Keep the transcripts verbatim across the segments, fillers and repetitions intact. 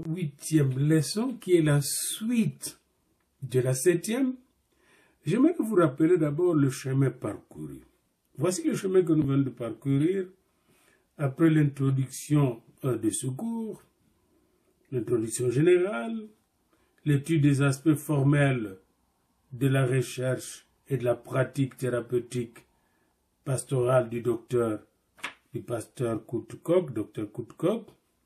huitième leçon qui est la suite de la septième. J'aimerais vous rappeler d'abord le chemin parcouru. Voici le chemin que nous venons de parcourir après l'introduction de ce cours, l'introduction générale, l'étude des aspects formels de la recherche et de la pratique thérapeutique pastorale du docteur, du pasteur Koutkock, docteur Koutkock,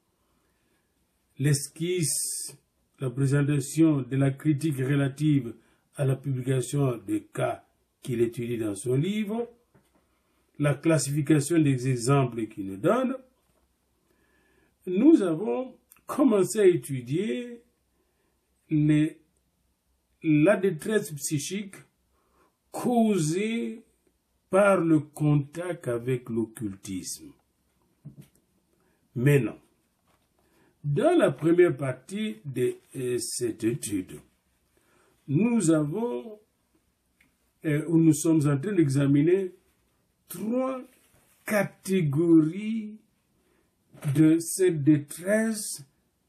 l'esquisse, la présentation de la critique relative à la publication des cas qu'il étudie dans son livre, la classification des exemples qu'il nous donne. Nous avons commencé à étudier les, la détresse psychique causée par le contact avec l'occultisme. Maintenant, dans la première partie de euh, cette étude, nous avons, euh, où nous sommes en train d'examiner trois catégories de cette détresse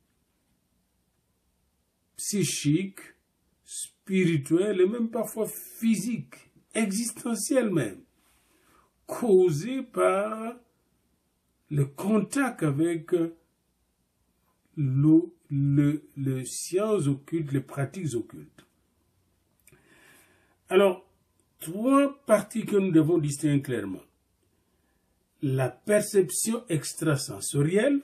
psychique, spirituelle et même parfois physique, existentielle même, causée par le contact avec le, le, les sciences occultes, les pratiques occultes. Alors, trois parties que nous devons distinguer clairement. La perception extrasensorielle,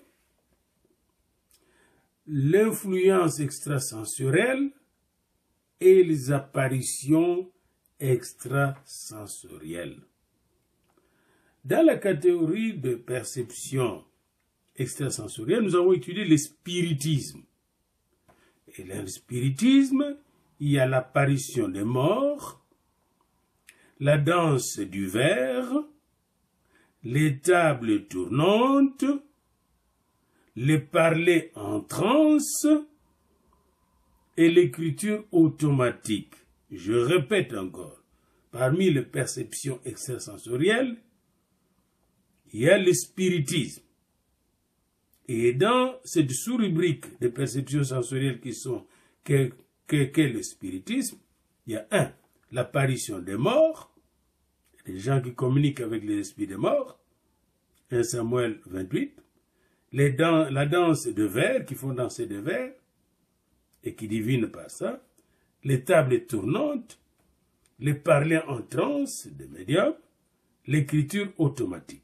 l'influence extrasensorielle et les apparitions extrasensorielles. Dans la catégorie de perception extrasensorielle, nous avons étudié le spiritisme. Et dans le spiritisme, il y a l'apparition des morts, la danse du verre, les tables tournantes, les parler en transe et l'écriture automatique. Je répète encore, parmi les perceptions extrasensorielles, il y a le spiritisme. Et dans cette sous-rubrique de perceptions sensorielles qui sont qu'est que, que le spiritisme, il y a un, l'apparition des morts, des gens qui communiquent avec les esprits des morts, un Samuel vingt-huit, les dan la danse de verre, qui font danser des verres, et qui divinent par ça, les tables tournantes, les parler en transe des médiums, l'écriture automatique.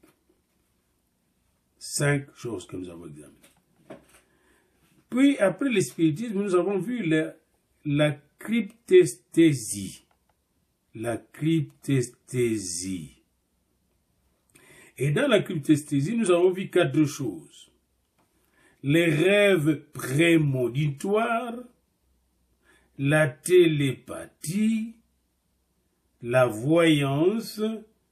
Cinq choses que nous avons examinées. Puis, après le spiritisme, nous avons vu la, la cryptesthésie. La cryptesthésie. Et dans la cryptesthésie, nous avons vu quatre choses. Les rêves prémonitoires, la télépathie, la voyance,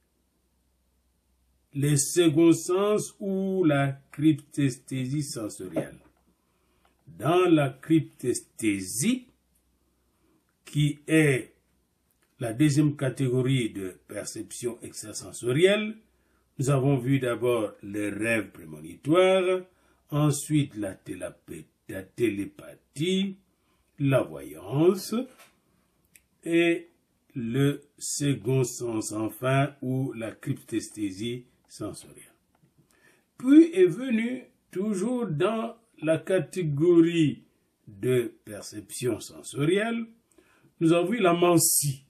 les seconds sens ou la cryptesthésie sensorielle. Dans la cryptesthésie, qui est la deuxième catégorie de perception extrasensorielle, nous avons vu d'abord les rêves prémonitoires, ensuite la, la télépathie, la voyance et le second sens enfin ou la cryptesthésie sensorielle. Puis est venu toujours dans la catégorie de perception sensorielle, nous avons vu la mancie.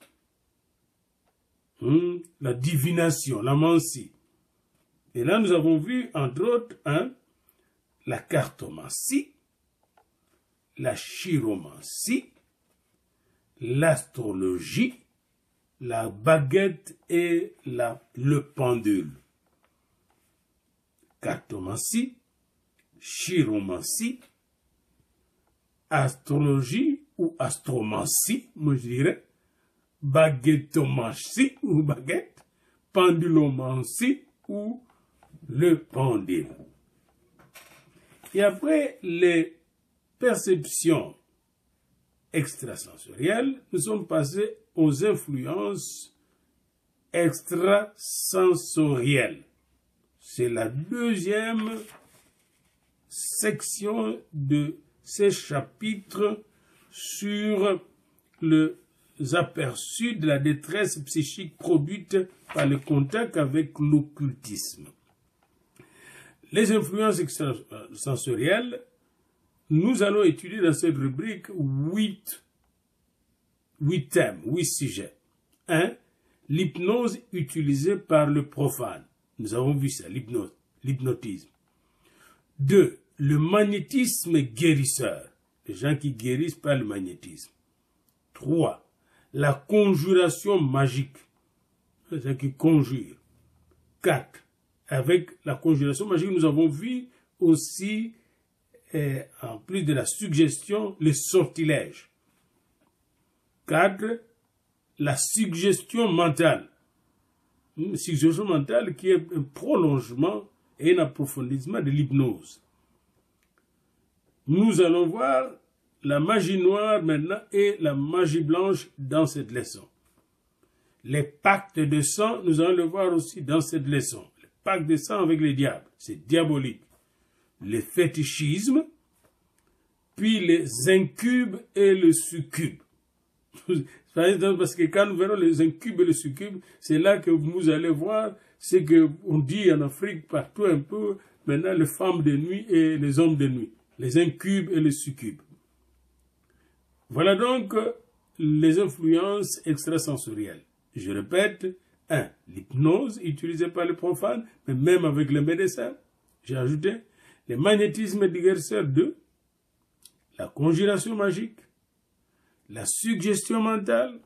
Hum, la divination, la mancie. Et là, nous avons vu, entre autres, hein, la cartomancie, la chiromancie, l'astrologie, la baguette et la, le pendule. Cartomancie, chiromancie, astrologie ou astromancie, moi je dirais, baguettomancie ou baguette, pendulomancie ou le pendule. Et après les perceptions extrasensorielles, nous sommes passés aux influences extrasensorielles. C'est la deuxième section de ces chapitres sur les aperçus de la détresse psychique produite par le contact avec l'occultisme. Les influences extrasensorielles, nous allons étudier dans cette rubrique huit, huit thèmes, huit sujets. un. L'hypnose utilisée par le profane. Nous avons vu ça, l'hypnose, l'hypnotisme. deux. Le magnétisme guérisseur. Les gens qui guérissent par le magnétisme. trois. La conjuration magique. Les gens qui conjurent. quatre. Avec la conjuration magique, nous avons vu aussi, eh, en plus de la suggestion, les sortilèges. quatre. La suggestion mentale. Une suggestion mentale qui est un prolongement et un approfondissement de l'hypnose. Nous allons voir la magie noire maintenant et la magie blanche dans cette leçon. Les pactes de sang, nous allons le voir aussi dans cette leçon. Les pactes de sang avec les diables, c'est diabolique. Les fétichismes, puis les incubes et le succube. Parce que quand nous verrons les incubes et les succubes, c'est là que vous allez voir ce qu'on dit en Afrique partout un peu, maintenant les femmes de nuit et les hommes de nuit. Les incubes et les succubes. Voilà donc les influences extrasensorielles. Je répète, un. L'hypnose utilisée par les profanes, mais même avec les médecins. J'ai ajouté le magnétisme guérisseur. deux. La conjuration magique. La suggestion mentale,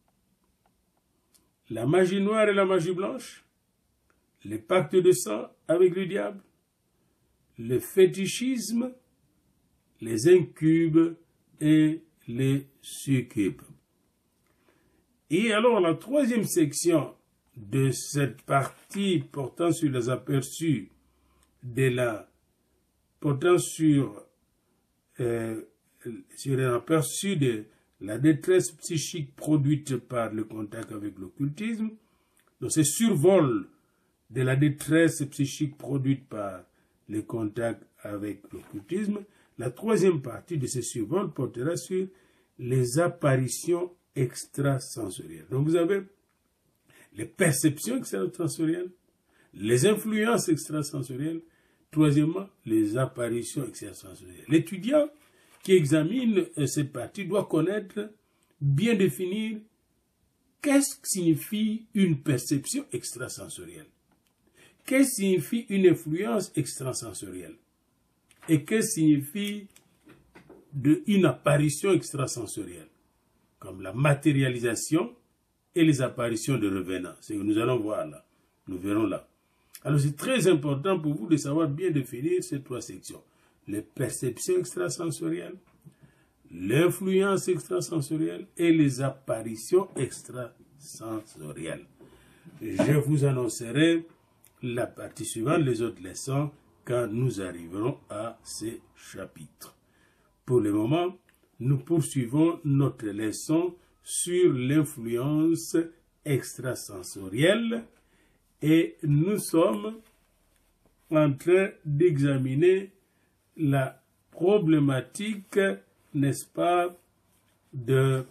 la magie noire et la magie blanche, les pactes de sang avec le diable, le fétichisme, les incubes et les succubes. Et alors la troisième section de cette partie portant sur les aperçus de la portant sur euh, sur un aperçu de la détresse psychique produite par le contact avec l'occultisme, donc ce survol de la détresse psychique produite par le contact avec l'occultisme, la troisième partie de ce survol portera sur les apparitions extrasensorielles. Donc vous avez les perceptions extrasensorielles, les influences extrasensorielles, troisièmement, les apparitions extrasensorielles. L'étudiant qui examine cette partie doit connaître, bien définir, qu'est-ce que signifie une perception extrasensorielle, qu'est-ce que signifie une influence extrasensorielle, et qu'est-ce que signifie de, une apparition extrasensorielle, comme la matérialisation et les apparitions de revenants. C'est ce que nous allons voir là, nous verrons là. Alors c'est très important pour vous de savoir bien définir ces trois sections. Les perceptions extrasensorielles, l'influence extrasensorielle et les apparitions extrasensorielles. Je vous annoncerai la partie suivante, les autres leçons, quand nous arriverons à ces chapitres. Pour le moment, nous poursuivons notre leçon sur l'influence extrasensorielle et nous sommes en train d'examiner la problématique, n'est-ce pas, de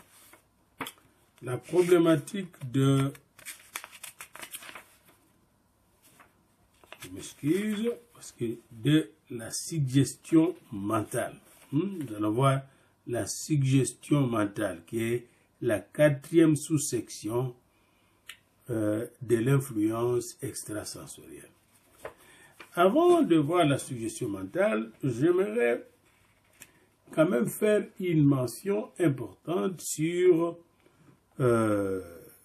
la problématique de, je m'excuse, parce que de la suggestion mentale. Hmm? Nous allons voir la suggestion mentale, qui est la quatrième sous-section euh, de l'influence extrasensorielle. Avant de voir la suggestion mentale, j'aimerais quand même faire une mention importante sur euh,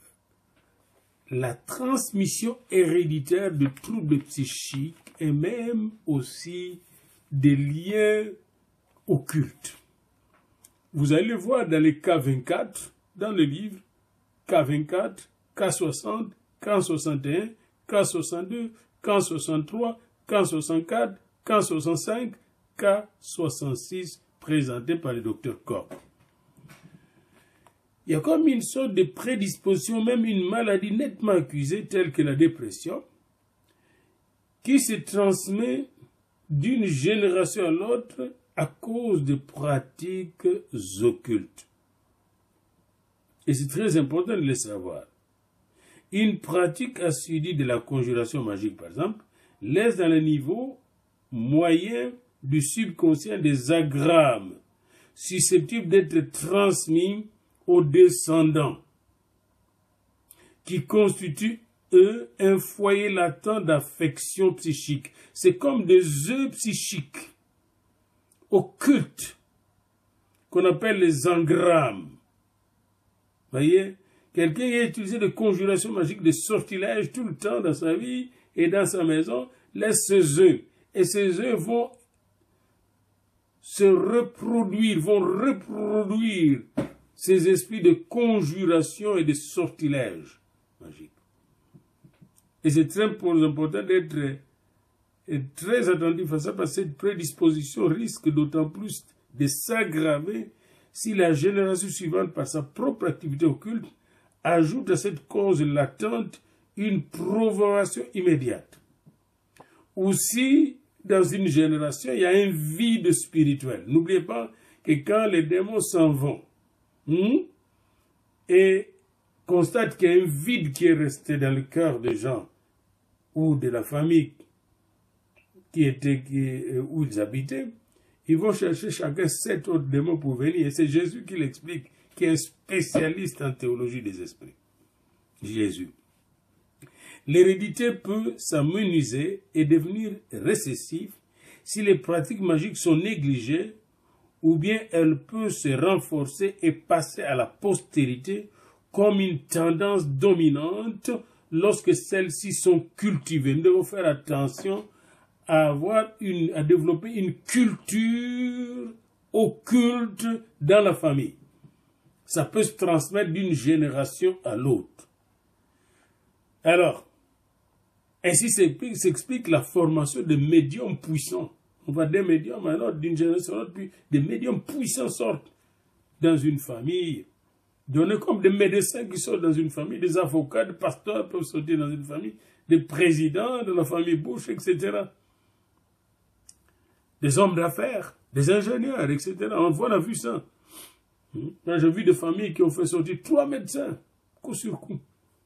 la transmission héréditaire de troubles psychiques et même aussi des liens occultes. Vous allez voir dans les cas vingt-quatre, dans le livre, cas vingt-quatre, cas soixante, cas soixante et un, cas soixante-deux, cas soixante-trois, cas soixante-quatre, cas soixante-cinq, cas soixante-six, présenté par le docteur Koch. Il y a comme une sorte de prédisposition, même une maladie nettement accusée, telle que la dépression, qui se transmet d'une génération à l'autre à cause de pratiques occultes. Et c'est très important de le savoir. Une pratique assidue de la conjuration magique, par exemple, laisse dans le niveau moyen du subconscient des agrammes susceptibles d'être transmis aux descendants, qui constituent, eux, un foyer latent d'affection psychique. C'est comme des œufs psychiques occultes qu'on appelle les engrammes. Voyez, quelqu'un qui a utilisé des conjurations magiques, des sortilèges tout le temps dans sa vie et dans sa maison, laisse ses œufs. Et ces œufs vont se reproduire, vont reproduire ces esprits de conjuration et de sortilèges magiques. Et c'est très important d'être très attentif à ça, parce que cette prédisposition risque d'autant plus de s'aggraver si la génération suivante, par sa propre activité occulte, ajoute à cette cause latente une provocation immédiate. Ou si, dans une génération, il y a un vide spirituel. N'oubliez pas que quand les démons s'en vont, hmm, et constatent qu'il y a un vide qui est resté dans le cœur des gens, ou de la famille qui était, qui, où ils habitaient, ils vont chercher chacun sept autres démons pour venir. Et c'est Jésus qui l'explique, qui est un spécialiste en théologie des esprits. Jésus. L'hérédité peut s'amenuiser et devenir récessive si les pratiques magiques sont négligées, ou bien elle peut se renforcer et passer à la postérité comme une tendance dominante lorsque celles-ci sont cultivées. Nous devons faire attention à avoir une, à développer une culture occulte dans la famille. Ça peut se transmettre d'une génération à l'autre. Alors, ainsi s'explique la formation de médiums puissants. On va des médiums alors d'une génération à l'autre, puis des médiums puissants sortent dans une famille. Donnez comme des médecins qui sortent dans une famille, des avocats, des pasteurs peuvent sortir dans une famille, des présidents de la famille Bush, et cetera. Des hommes d'affaires, des ingénieurs, et cetera. On voit, on a vu ça. Quand j'ai vu des familles qui ont fait sortir trois médecins, coup sur coup.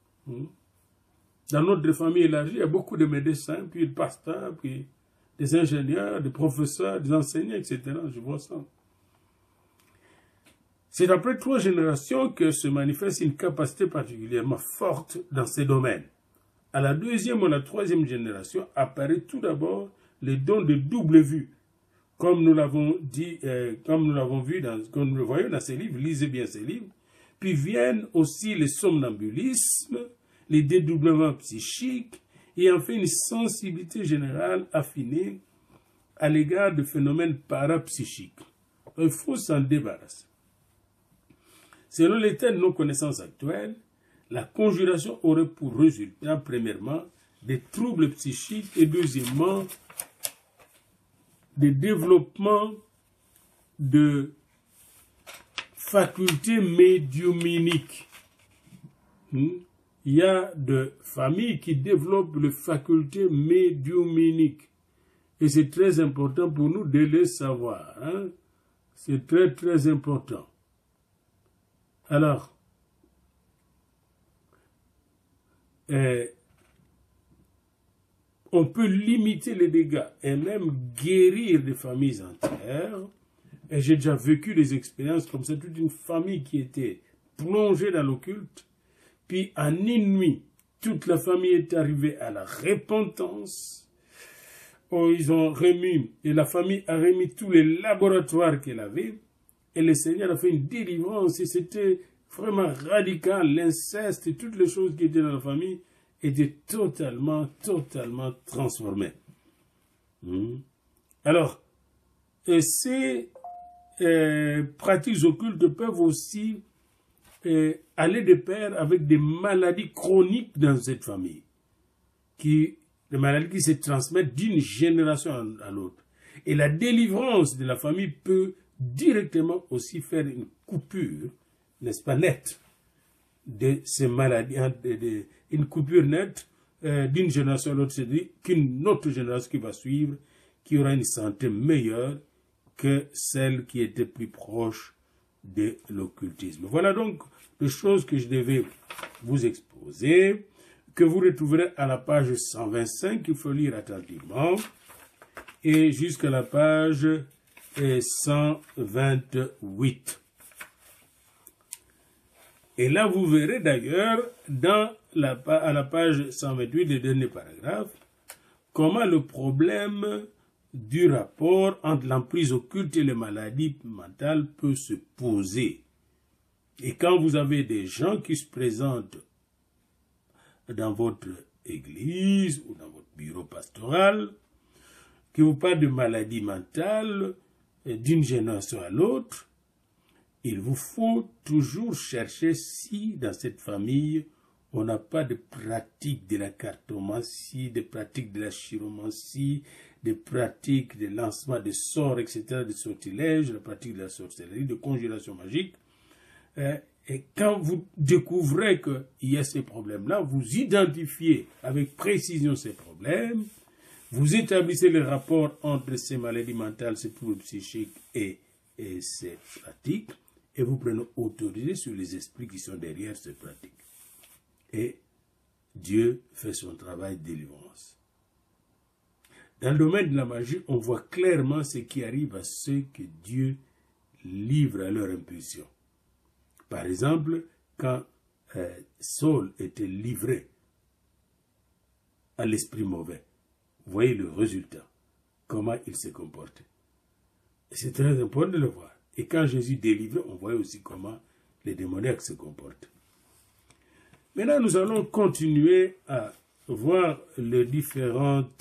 Dans notre famille élargie, il y a beaucoup de médecins, puis des pasteurs, puis des ingénieurs, des professeurs, des enseignants, et cetera. Je vois ça. C'est après trois générations que se manifeste une capacité particulièrement forte dans ces domaines. À la deuxième ou la troisième génération apparaît tout d'abord le don de double vue, comme nous l'avons dit, euh, comme nous l'avons vu, dans, comme nous le voyons dans ces livres, lisez bien ces livres. Puis viennent aussi les somnambulismes, les dédoublements psychiques, et enfin une sensibilité générale affinée à l'égard de phénomènes parapsychiques. Il faut s'en débarrasser. Selon l'état de nos connaissances actuelles, la conjuration aurait pour résultat, premièrement, des troubles psychiques et deuxièmement, des développements de facultés médiumniques. Hmm? Il y a des familles qui développent les facultés médiumniques. Et c'est très important pour nous de les savoir. Hein? C'est très, très important. Alors, euh, on peut limiter les dégâts et même guérir des familles entières. Et j'ai déjà vécu des expériences comme ça, toute une famille qui était plongée dans l'occulte. Puis en une nuit, toute la famille est arrivée à la repentance. Oh, ils ont remis, et la famille a remis tous les laboratoires qu'elle avait. Et le Seigneur a fait une délivrance et c'était vraiment radical. L'inceste et toutes les choses qui étaient dans la famille étaient totalement, totalement transformées. Mmh. Alors, et ces euh, pratiques occultes peuvent aussi euh, aller de pair avec des maladies chroniques dans cette famille. Qui, des maladies qui se transmettent d'une génération à l'autre. Et la délivrance de la famille peut directement aussi faire une coupure, n'est-ce pas, nette, de ces maladies, de, de, une coupure nette euh, d'une génération à l'autre, c'est-à-dire qu'une autre génération qui va suivre, qui aura une santé meilleure que celle qui était plus proche de l'occultisme. Voilà donc les choses que je devais vous exposer, que vous retrouverez à la page cent vingt-cinq, qu'il faut lire attentivement, et jusqu'à la page cent vingt-huit. Et là, vous verrez d'ailleurs, dans la, à la page cent vingt-huit, le dernier paragraphe, comment le problème du rapport entre l'emprise occulte et les maladies mentales peut se poser. Et quand vous avez des gens qui se présentent dans votre église ou dans votre bureau pastoral, qui vous parlent de maladies mentales d'une génération à l'autre, il vous faut toujours chercher si dans cette famille on n'a pas de pratique de la cartomancie, de pratiques de la chiromancie, des pratiques de lancement de sorts, et cetera, de sortilèges, la pratique de la sorcellerie, de conjuration magique. Et quand vous découvrez qu'il y a ces problèmes-là, vous identifiez avec précision ces problèmes, vous établissez le rapport entre ces maladies mentales, ces troubles psychiques et, et ces pratiques, et vous prenez autorité sur les esprits qui sont derrière ces pratiques. Et Dieu fait son travail de délivrance. Dans le domaine de la magie, on voit clairement ce qui arrive à ceux que Dieu livre à leur impulsion. Par exemple, quand euh, Saul était livré à l'esprit mauvais, vous voyez le résultat, comment il s'est comporté. C'est très important de le voir. Et quand Jésus délivrait, on voyait aussi comment les démoniaques se comportent. Maintenant, nous allons continuer à voir les différentes,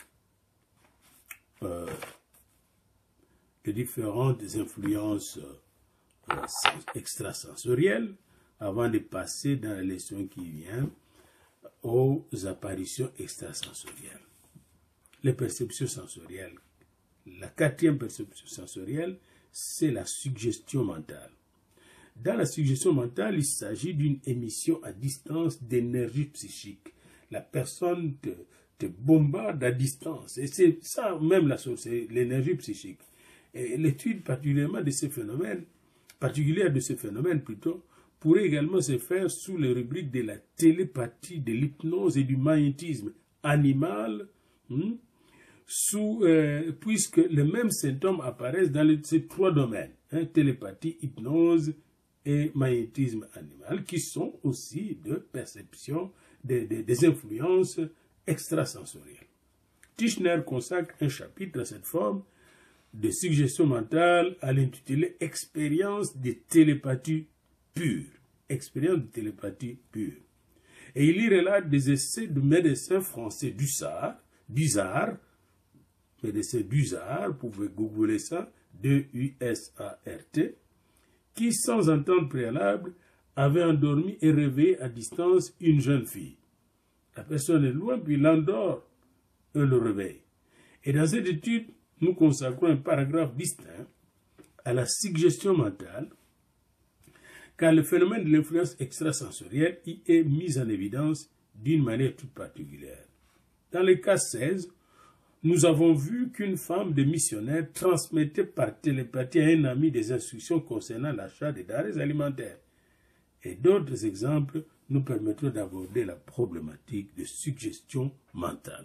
euh, les différentes influences euh, extrasensorielles avant de passer dans la leçon qui vient aux apparitions extrasensorielles. Les perceptions sensorielles. La quatrième perception sensorielle, c'est la suggestion mentale. Dans la suggestion mentale, il s'agit d'une émission à distance d'énergie psychique. La personne te, te bombarde à distance. Et c'est ça même la chose, c'est l'énergie psychique. Et l'étude particulièrement de ces phénomènes, particulière de ces phénomènes plutôt, pourrait également se faire sous les rubriques de la télépathie, de l'hypnose et du magnétisme animal, hmm, sous, euh, puisque les mêmes symptômes apparaissent dans les, ces trois domaines, hein, télépathie, hypnose et magnétisme animal, qui sont aussi de perception, des, des, des influences extrasensorielles. Tischner consacre un chapitre à cette forme de suggestion mentale à l'intitulé « Expérience de télépathie pure ». Expérience de télépathie pure. Et il y relate des essais de médecins français d'Ussard, d'Usard, médecins d'Usard, vous pouvez googler ça, D U S A R T, qui, sans entente préalable, avait endormi et réveillé à distance une jeune fille. La personne est loin, puis l'endort et le réveille. Et dans cette étude, nous consacrons un paragraphe distinct à la suggestion mentale, car le phénomène de l'influence extrasensorielle y est mis en évidence d'une manière toute particulière. Dans le cas seize, nous avons vu qu'une femme de missionnaire transmettait par télépathie à un ami des instructions concernant l'achat des denrées alimentaires. Et d'autres exemples nous permettront d'aborder la problématique de suggestion mentale.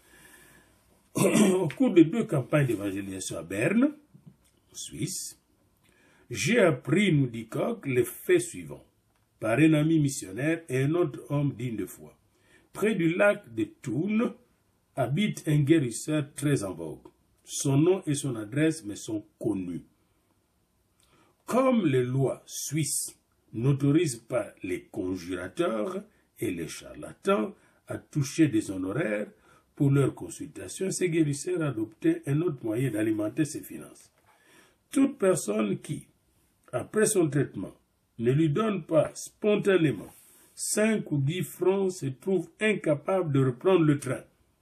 Au cours de deux campagnes d'évangélisation à Berne, en Suisse, j'ai appris, nous dit Koch, les faits suivants, par un ami missionnaire et un autre homme digne de foi. Près du lac de Thun, habite un guérisseur très en vogue. Son nom et son adresse me sont connus. Comme les lois suisses n'autorisent pas les conjurateurs et les charlatans à toucher des honoraires pour leur consultation, ce guérisseur a adopté un autre moyen d'alimenter ses finances. Toute personne qui, après son traitement, ne lui donne pas spontanément cinq ou dix francs se trouve incapable de reprendre le train.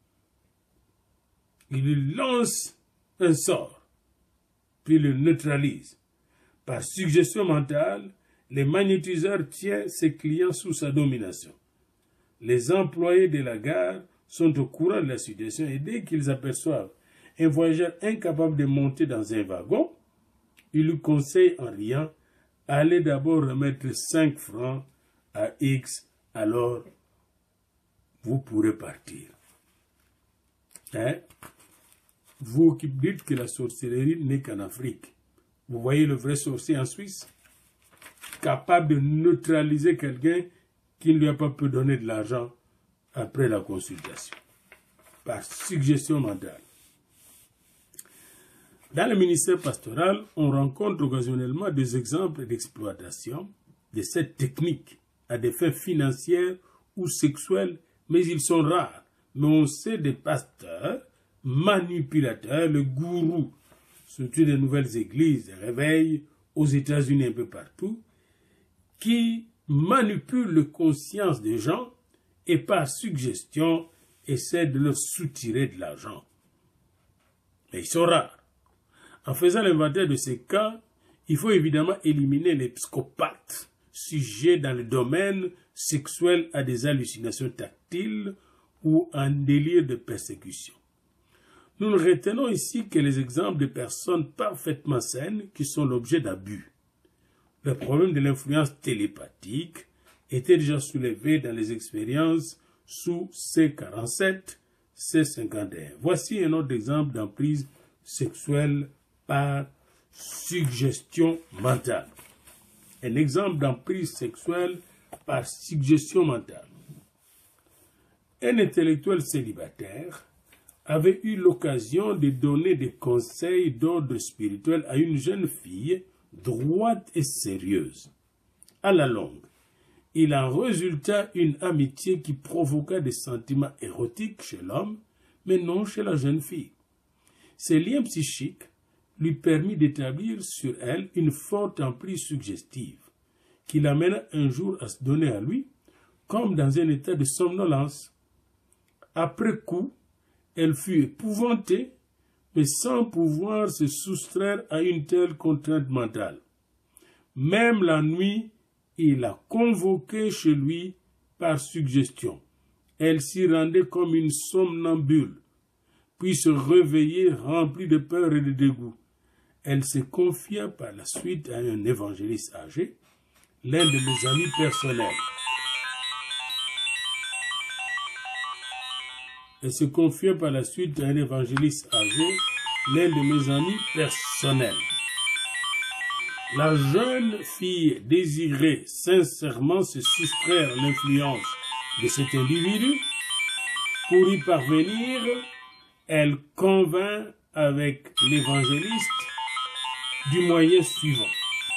Il lui lance un sort, puis le neutralise. Par suggestion mentale, le magnétiseur tient ses clients sous sa domination. Les employés de la gare sont au courant de la situation et dès qu'ils aperçoivent un voyageur incapable de monter dans un wagon, il lui conseille en riant, allez d'abord remettre cinq francs à X, alors vous pourrez partir. Hein? Vous qui dites que la sorcellerie n'est qu'en Afrique, vous voyez le vrai sorcier en Suisse, capable de neutraliser quelqu'un qui ne lui a pas pu donner de l'argent après la consultation, par suggestion mentale. Dans le ministère pastoral, on rencontre occasionnellement des exemples d'exploitation de cette technique à des fins financières ou sexuelles, mais ils sont rares. Mais on sait des pasteurs, manipulateurs, le gourou, surtout des nouvelles églises, des réveils aux États-Unis un peu partout, qui manipulent la conscience des gens et par suggestion essaient de leur soutirer de l'argent. Mais ils sont rares. En faisant l'inventaire de ces cas, il faut évidemment éliminer les psychopathes sujets dans le domaine sexuel à des hallucinations tactiles ou un délire de persécution. Nous ne retenons ici que les exemples de personnes parfaitement saines qui sont l'objet d'abus. Le problème de l'influence télépathique était déjà soulevé dans les expériences sous C quarante-sept, C cinquante et un. Voici un autre exemple d'emprise sexuelle par suggestion mentale. Un exemple d'emprise sexuelle par suggestion mentale. Un intellectuel célibataire avait eu l'occasion de donner des conseils d'ordre spirituel à une jeune fille droite et sérieuse. À la longue, il en résulta une amitié qui provoqua des sentiments érotiques chez l'homme, mais non chez la jeune fille. Ces liens psychiques lui permit d'établir sur elle une forte emprise suggestive, qui l'amena un jour à se donner à lui, comme dans un état de somnolence. Après coup, elle fut épouvantée, mais sans pouvoir se soustraire à une telle contrainte mentale. Même la nuit, il la convoquait chez lui par suggestion. Elle s'y rendait comme une somnambule, puis se réveillait remplie de peur et de dégoût. Elle se confia par la suite à un évangéliste âgé, l'un de mes amis personnels. Elle se confia par la suite à un évangéliste âgé, l'un de mes amis personnels. La jeune fille désirait sincèrement se soustraire à l'influence de cet individu. Pour y parvenir, elle convint avec l'évangéliste du moyen suivant.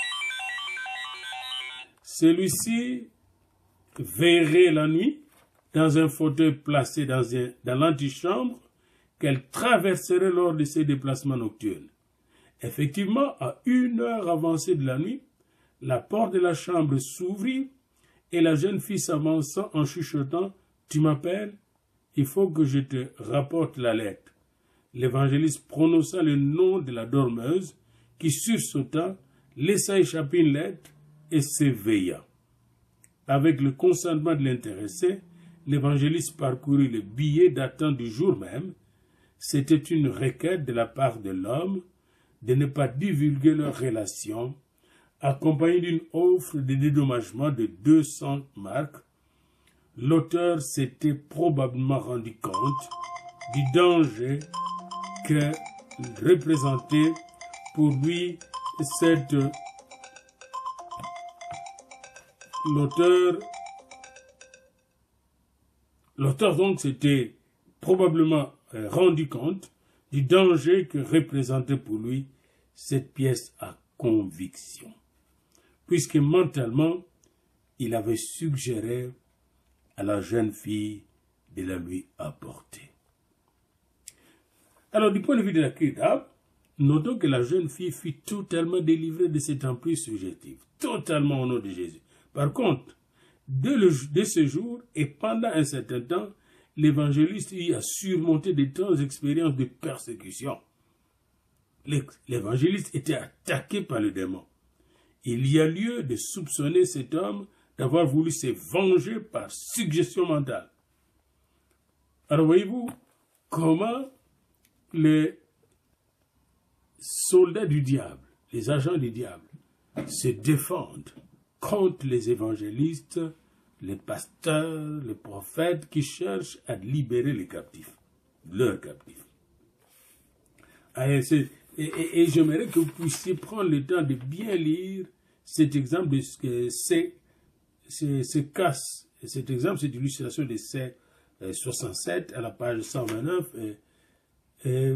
Celui-ci veillerait la nuit dans un fauteuil placé dans, un, dans l'antichambre qu'elle traverserait lors de ses déplacements nocturnes. Effectivement, à une heure avancée de la nuit, la porte de la chambre s'ouvrit et la jeune fille s'avança en chuchotant « Tu m'appelles? Il faut que je te rapporte la lettre. » L'évangéliste prononça le nom de la dormeuse qui sursauta, laissa échapper une lettre et s'éveilla. Avec le consentement de l'intéressé, l'évangéliste parcourut le billet datant du jour même. C'était une requête de la part de l'homme de ne pas divulguer leur relation, accompagnée d'une offre de dédommagement de deux cents marks. L'auteur s'était probablement rendu compte du danger que représentait pour lui cette... L'auteur... L'auteur donc s'était probablement rendu compte du danger que représentait pour lui cette pièce à conviction, puisque mentalement, il avait suggéré à la jeune fille de la lui apporter. Alors, du point de vue de la crise d'âme, notons que la jeune fille fut totalement délivrée de cette emprise subjective, totalement au nom de Jésus. Par contre, dès, le, dès ce jour et pendant un certain temps, l'évangéliste y a surmonté de grandes expériences de persécution. L'évangéliste était attaqué par le démon. Il y a lieu de soupçonner cet homme d'avoir voulu se venger par suggestion mentale. Alors voyez-vous comment les soldats du diable, les agents du diable, se défendent contre les évangélistes, les pasteurs, les prophètes qui cherchent à libérer les captifs, leurs captifs. Et, et, et j'aimerais que vous puissiez prendre le temps de bien lire cet exemple de ce c'est ce casse. Cet exemple, c'est l'illustration de C soixante-sept à la page cent vingt-neuf et, et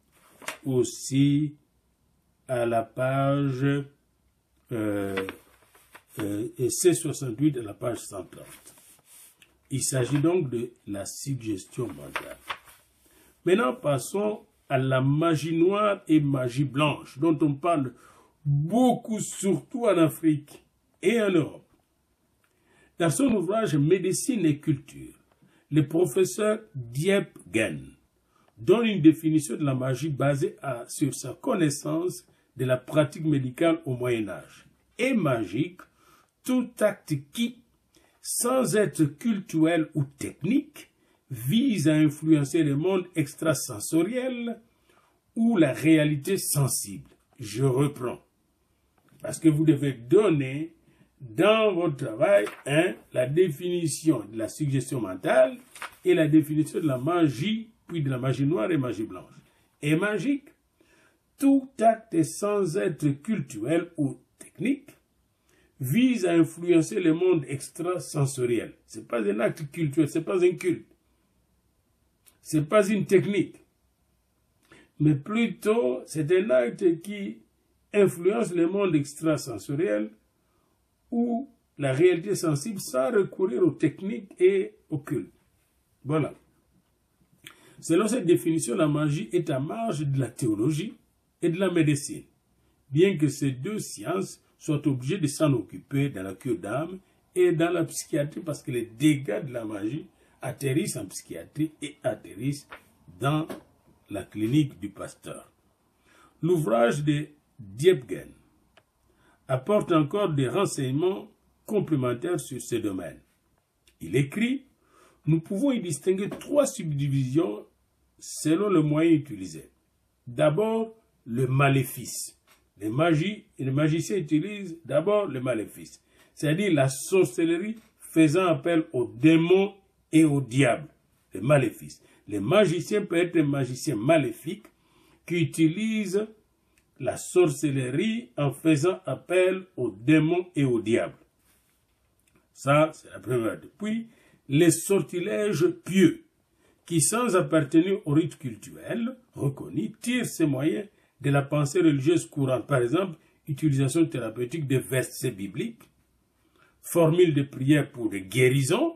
aussi à la page euh, euh, et C soixante-huit à la page cent trente. Il s'agit donc de la suggestion mentale. Maintenant, passons à la magie noire et magie blanche, dont on parle beaucoup, surtout en Afrique et en Europe. Dans son ouvrage Médecine et culture, le professeur Diepgen donne une définition de la magie basée à, sur sa connaissance de la pratique médicale au Moyen-Âge. Est magique tout acte qui, sans être cultuel ou technique, vise à influencer le monde extrasensoriel ou la réalité sensible. Je reprends. Parce que vous devez donner dans votre travail hein, la définition de la suggestion mentale et la définition de la magie, puis de la magie noire et magie blanche. Et magique, tout acte sans être cultuel ou technique vise à influencer le monde extrasensoriel. Ce n'est pas un acte cultuel, ce n'est pas un culte. Ce n'est pas une technique. Mais plutôt, c'est un acte qui influence le monde extrasensoriel ou la réalité sensible sans recourir aux techniques et aux cultes. Voilà. Selon cette définition, la magie est à marge de la théologie et de la médecine, bien que ces deux sciences soient obligées de s'en occuper dans la cure d'âme et dans la psychiatrie, parce que les dégâts de la magie atterrissent en psychiatrie et atterrissent dans la clinique du pasteur. L'ouvrage de Diepgen apporte encore des renseignements complémentaires sur ce domaine. Il écrit « Nous pouvons y distinguer trois subdivisions selon le moyen utilisé. D'abord, le maléfice. Les, magies, les magiciens utilisent d'abord le maléfice, c'est-à-dire la sorcellerie faisant appel aux démons et au diable, le maléfice. Les magiciens peuvent être des magiciens maléfiques qui utilisent la sorcellerie en faisant appel aux démons et au diable. Ça, c'est la première. Puis, les sortilèges pieux, qui sans appartenir au rite cultuel reconnu, tirent ces moyens de la pensée religieuse courante. Par exemple, utilisation thérapeutique de versets bibliques, formules de prière pour des guérisons,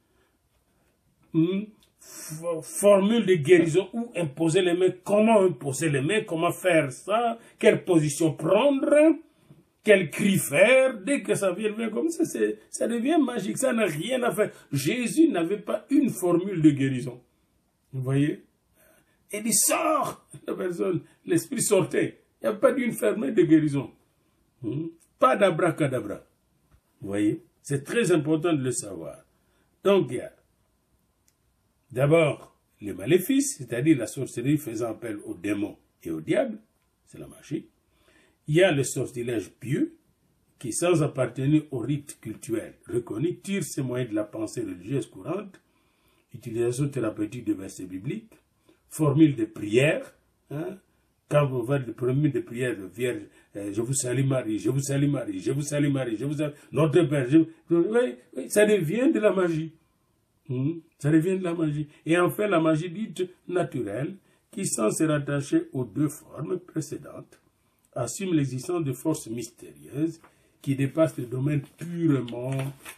hmm, formule de guérison ou imposer les mains, comment imposer les mains, comment faire ça, quelle position prendre, quel cri faire, dès que ça vient comme ça, ça devient magique, ça n'a rien à faire. Jésus n'avait pas une formule de guérison. Vous voyez? Et il sort, la personne, l'esprit sortait. Il n'y a pas d'une fermée de guérison. Hmm? Pas d'abracadabra. Vous voyez? C'est très important de le savoir. Donc, il y a d'abord, les maléfices, c'est-à-dire la sorcellerie faisant appel aux démons et au diable, c'est la magie. Il y a le sortilège pieux, qui, sans appartenir au rite cultuel reconnu, tire ses moyens de la pensée religieuse courante, utilisation thérapeutique de versets bibliques, formule de prière, hein, quand vous voyez le premier de prière de Vierge, euh, je vous salue Marie, je vous salue Marie, je vous salue Marie, je vous salue notre Père, je, je, oui, oui, ça devient de la magie. Hmm, ça devient de la magie. Et enfin, la magie dite naturelle, qui sans se rattacher aux deux formes précédentes, assume l'existence de forces mystérieuses qui dépassent le domaine purement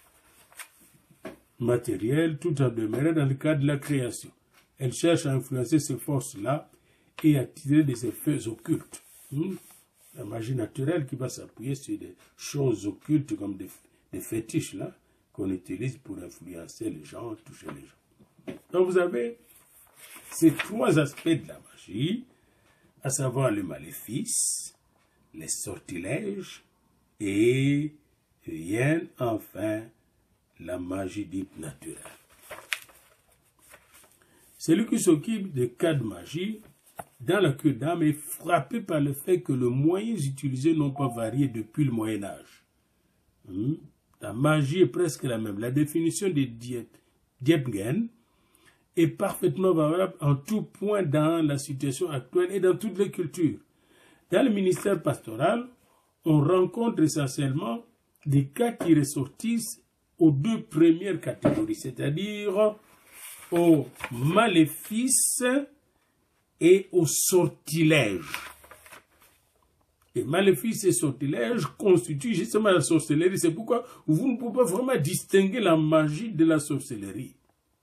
matériel, tout en demeurant dans le cadre de la création. Elle cherche à influencer ces forces-là et à tirer des effets occultes. Hmm? La magie naturelle qui va s'appuyer sur des choses occultes comme des, des fétiches là, qu'on utilise pour influencer les gens, toucher les gens. Donc vous avez ces trois aspects de la magie, à savoir le maléfice, les sortilèges et rien, enfin, la magie dite naturelle. Celui qui s'occupe des cas de magie dans la queue d'âme est frappé par le fait que les moyens utilisés n'ont pas varié depuis le Moyen-Âge. Hmm? La magie est presque la même. La définition des Diepgen est parfaitement valable en tout point dans la situation actuelle et dans toutes les cultures. Dans le ministère pastoral, on rencontre essentiellement des cas qui ressortissent aux deux premières catégories, c'est-à-dire aux maléfices et aux sortilèges. Et maléfices et sortilèges constituent justement la sorcellerie. C'est pourquoi vous ne pouvez pas vraiment distinguer la magie de la sorcellerie.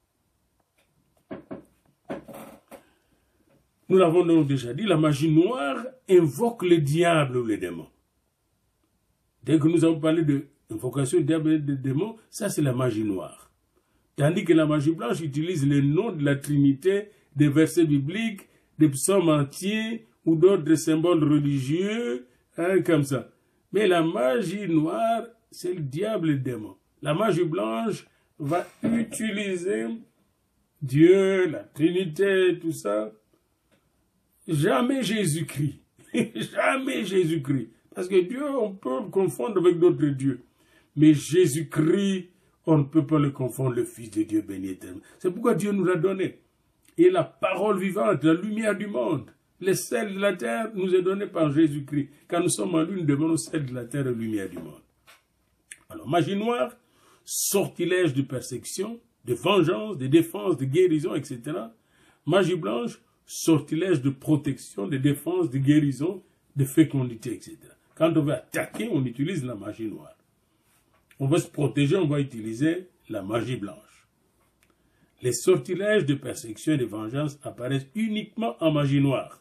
Nous l'avons donc déjà dit, la magie noire invoque le diable ou les démons. Dès que nous avons parlé de invocation du diable et des démons, ça c'est la magie noire. Tandis que la magie blanche utilise le nom de la Trinité, des versets bibliques, des psaumes entiers ou d'autres symboles religieux, hein, comme ça. Mais la magie noire, c'est le diable et le démon. La magie blanche va utiliser Dieu, la Trinité, tout ça. Jamais Jésus-Christ. Jamais Jésus-Christ. Parce que Dieu, on peut le confondre avec d'autres dieux. Mais Jésus-Christ, on ne peut pas le confondre, le Fils de Dieu béni éternel. C'est pourquoi Dieu nous l'a donné. Et la parole vivante, la lumière du monde, le sel de la terre nous est donné par Jésus-Christ. Quand nous sommes en lui, nous devenons sel de la terre et lumière du monde. Alors, magie noire, sortilège de persécution, de vengeance, de défense, de guérison, et cetera. Magie blanche, sortilège de protection, de défense, de guérison, de fécondité, et cetera. Quand on veut attaquer, on utilise la magie noire. On veut se protéger, on va utiliser la magie blanche. Les sortilèges de persécution et de vengeance apparaissent uniquement en magie noire.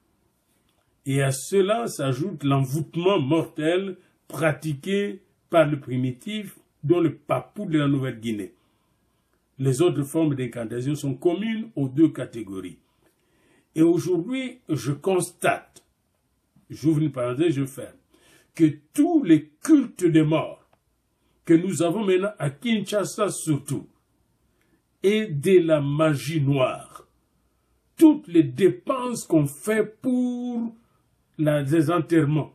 Et à cela s'ajoute l'envoûtement mortel pratiqué par le primitif, dont le papou de la Nouvelle-Guinée. Les autres formes d'incantation sont communes aux deux catégories. Et aujourd'hui, je constate, j'ouvre une parenthèse, je ferme, que tous les cultes des morts que nous avons maintenant à Kinshasa surtout, et de la magie noire. Toutes les dépenses qu'on fait pour la, les enterrements,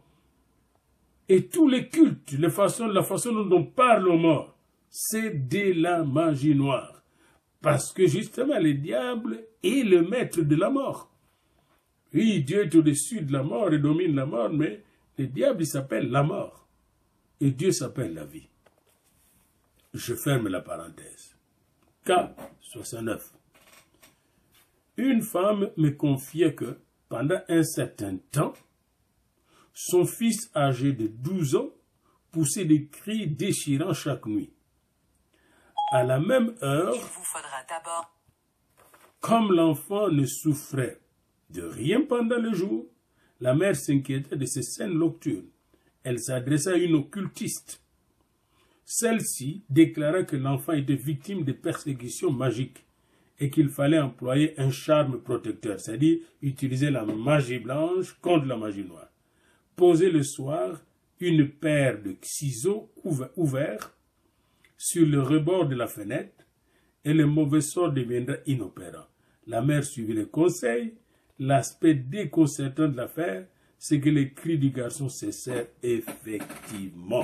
et tous les cultes, les façons, la façon dont on parle aux morts, c'est de la magie noire. Parce que justement, le diable est le maître de la mort. Oui, Dieu est au-dessus de la mort et domine la mort, mais le diable, il s'appelle la mort. Et Dieu s'appelle la vie. Je ferme la parenthèse. Cas soixante-neuf. Une femme me confiait que, pendant un certain temps, son fils âgé de douze ans poussait des cris déchirants chaque nuit. À la même heure, Il vous faudra d'abord... comme l'enfant ne souffrait de rien pendant le jour, la mère s'inquiétait de ces scènes nocturnes. Elle s'adressa à une occultiste. Celle-ci déclara que l'enfant était victime de persécutions magiques et qu'il fallait employer un charme protecteur, c'est-à-dire utiliser la magie blanche contre la magie noire. Poser le soir une paire de ciseaux ouverts sur le rebord de la fenêtre et le mauvais sort deviendra inopérant. La mère suivit le conseil. L'aspect déconcertant de l'affaire, c'est que les cris du garçon cessèrent effectivement.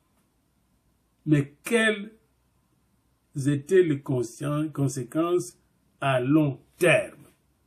Mais quelles étaient les conséquences à long terme?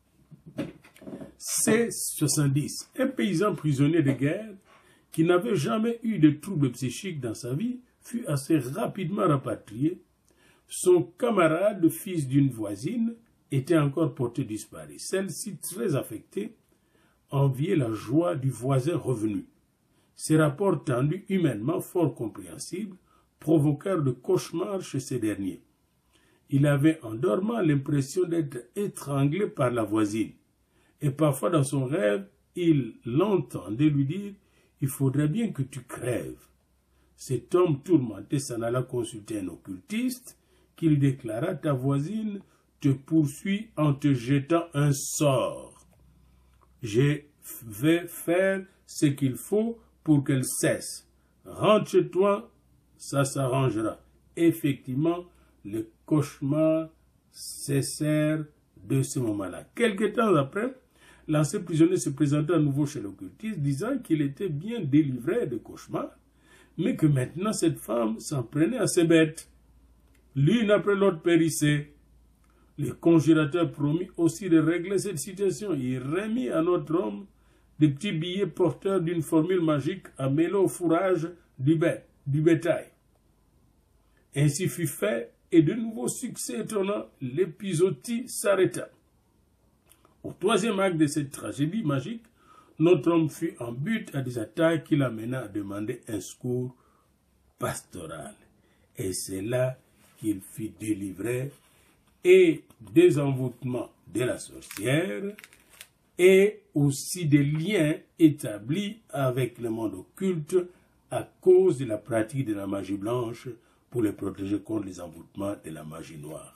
C soixante-dix, un paysan prisonnier de guerre qui n'avait jamais eu de troubles psychiques dans sa vie, fut assez rapidement rapatrié. Son camarade, fils d'une voisine, était encore porté disparu. Celle-ci, très affectée, enviait la joie du voisin revenu. Ces rapports tendus, humainement fort compréhensibles, provoquèrent de cauchemars chez ces derniers. Il avait en dormant l'impression d'être étranglé par la voisine. Et parfois dans son rêve, il l'entendait lui dire « Il faudrait bien que tu crèves ». Cet homme tourmenté s'en alla consulter un occultiste qui lui déclara « Ta voisine te poursuit en te jetant un sort. Je vais faire ce qu'il faut pour qu'elle cesse. Rentre chez toi, ça s'arrangera. » Effectivement, le cauchemar cessèrent de ce moment-là. Quelque temps après, l'ancien prisonnier se présenta à nouveau chez l'occultiste, disant qu'il était bien délivré de cauchemars, mais que maintenant cette femme s'en prenait à ses bêtes. L'une après l'autre périssait. Le conjurateur promit aussi de régler cette situation. Il remit à notre homme des petits billets porteurs d'une formule magique à mêler au fourrage du, bête, du bétail. Ainsi fut fait, et de nouveaux succès étonnants, l'épisodie s'arrêta. Au troisième acte de cette tragédie magique, notre homme fut en but à des attaques qui l'amena à demander un secours pastoral. Et c'est là qu'il fut délivré et des envoûtements de la sorcière et aussi des liens établis avec le monde occulte à cause de la pratique de la magie blanche pour les protéger contre les envoûtements de la magie noire.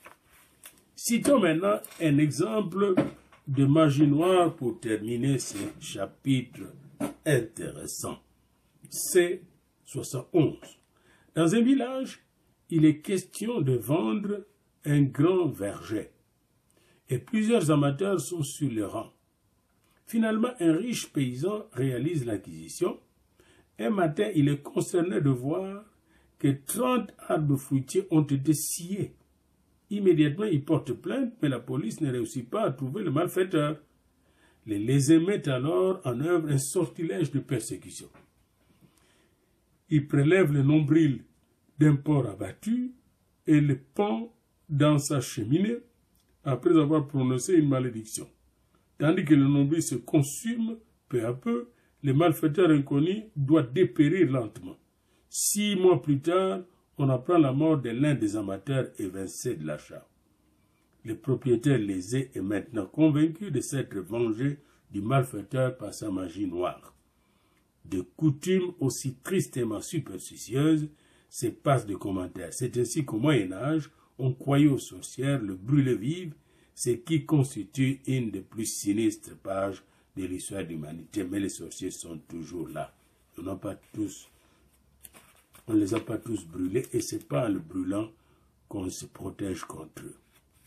Citons maintenant un exemple de magie noire pour terminer ce chapitre intéressant. C soixante et onze. Dans un village, il est question de vendre un grand verger, et plusieurs amateurs sont sur le rang. Finalement, un riche paysan réalise l'acquisition. Un matin, il est consterné de voir que trente arbres fruitiers ont été sciés. Immédiatement, il porte plainte, mais la police ne réussit pas à trouver le malfaiteur. Les lésés mettent alors en œuvre un sortilège de persécution. Ils prélèvent le nombril d'un porc abattu et le pend dans sa cheminée après avoir prononcé une malédiction. Tandis que le nombril se consume peu à peu, le malfaiteur inconnu doit dépérir lentement. Six mois plus tard, on apprend la mort de l'un des amateurs évincés de l'achat. Le propriétaire lésé est maintenant convaincu de s'être vengé du malfaiteur par sa magie noire. De coutumes aussi tristement superstitieuses, se passent de commentaires. C'est ainsi qu'au Moyen-Âge, on croyait aux sorcières le brûler vive, ce qui constitue une des plus sinistres pages de l'histoire de l'humanité. Mais les sorciers sont toujours là. On n'a pas tous On ne les a pas tous brûlés, et ce n'est pas en le brûlant qu'on se protège contre eux.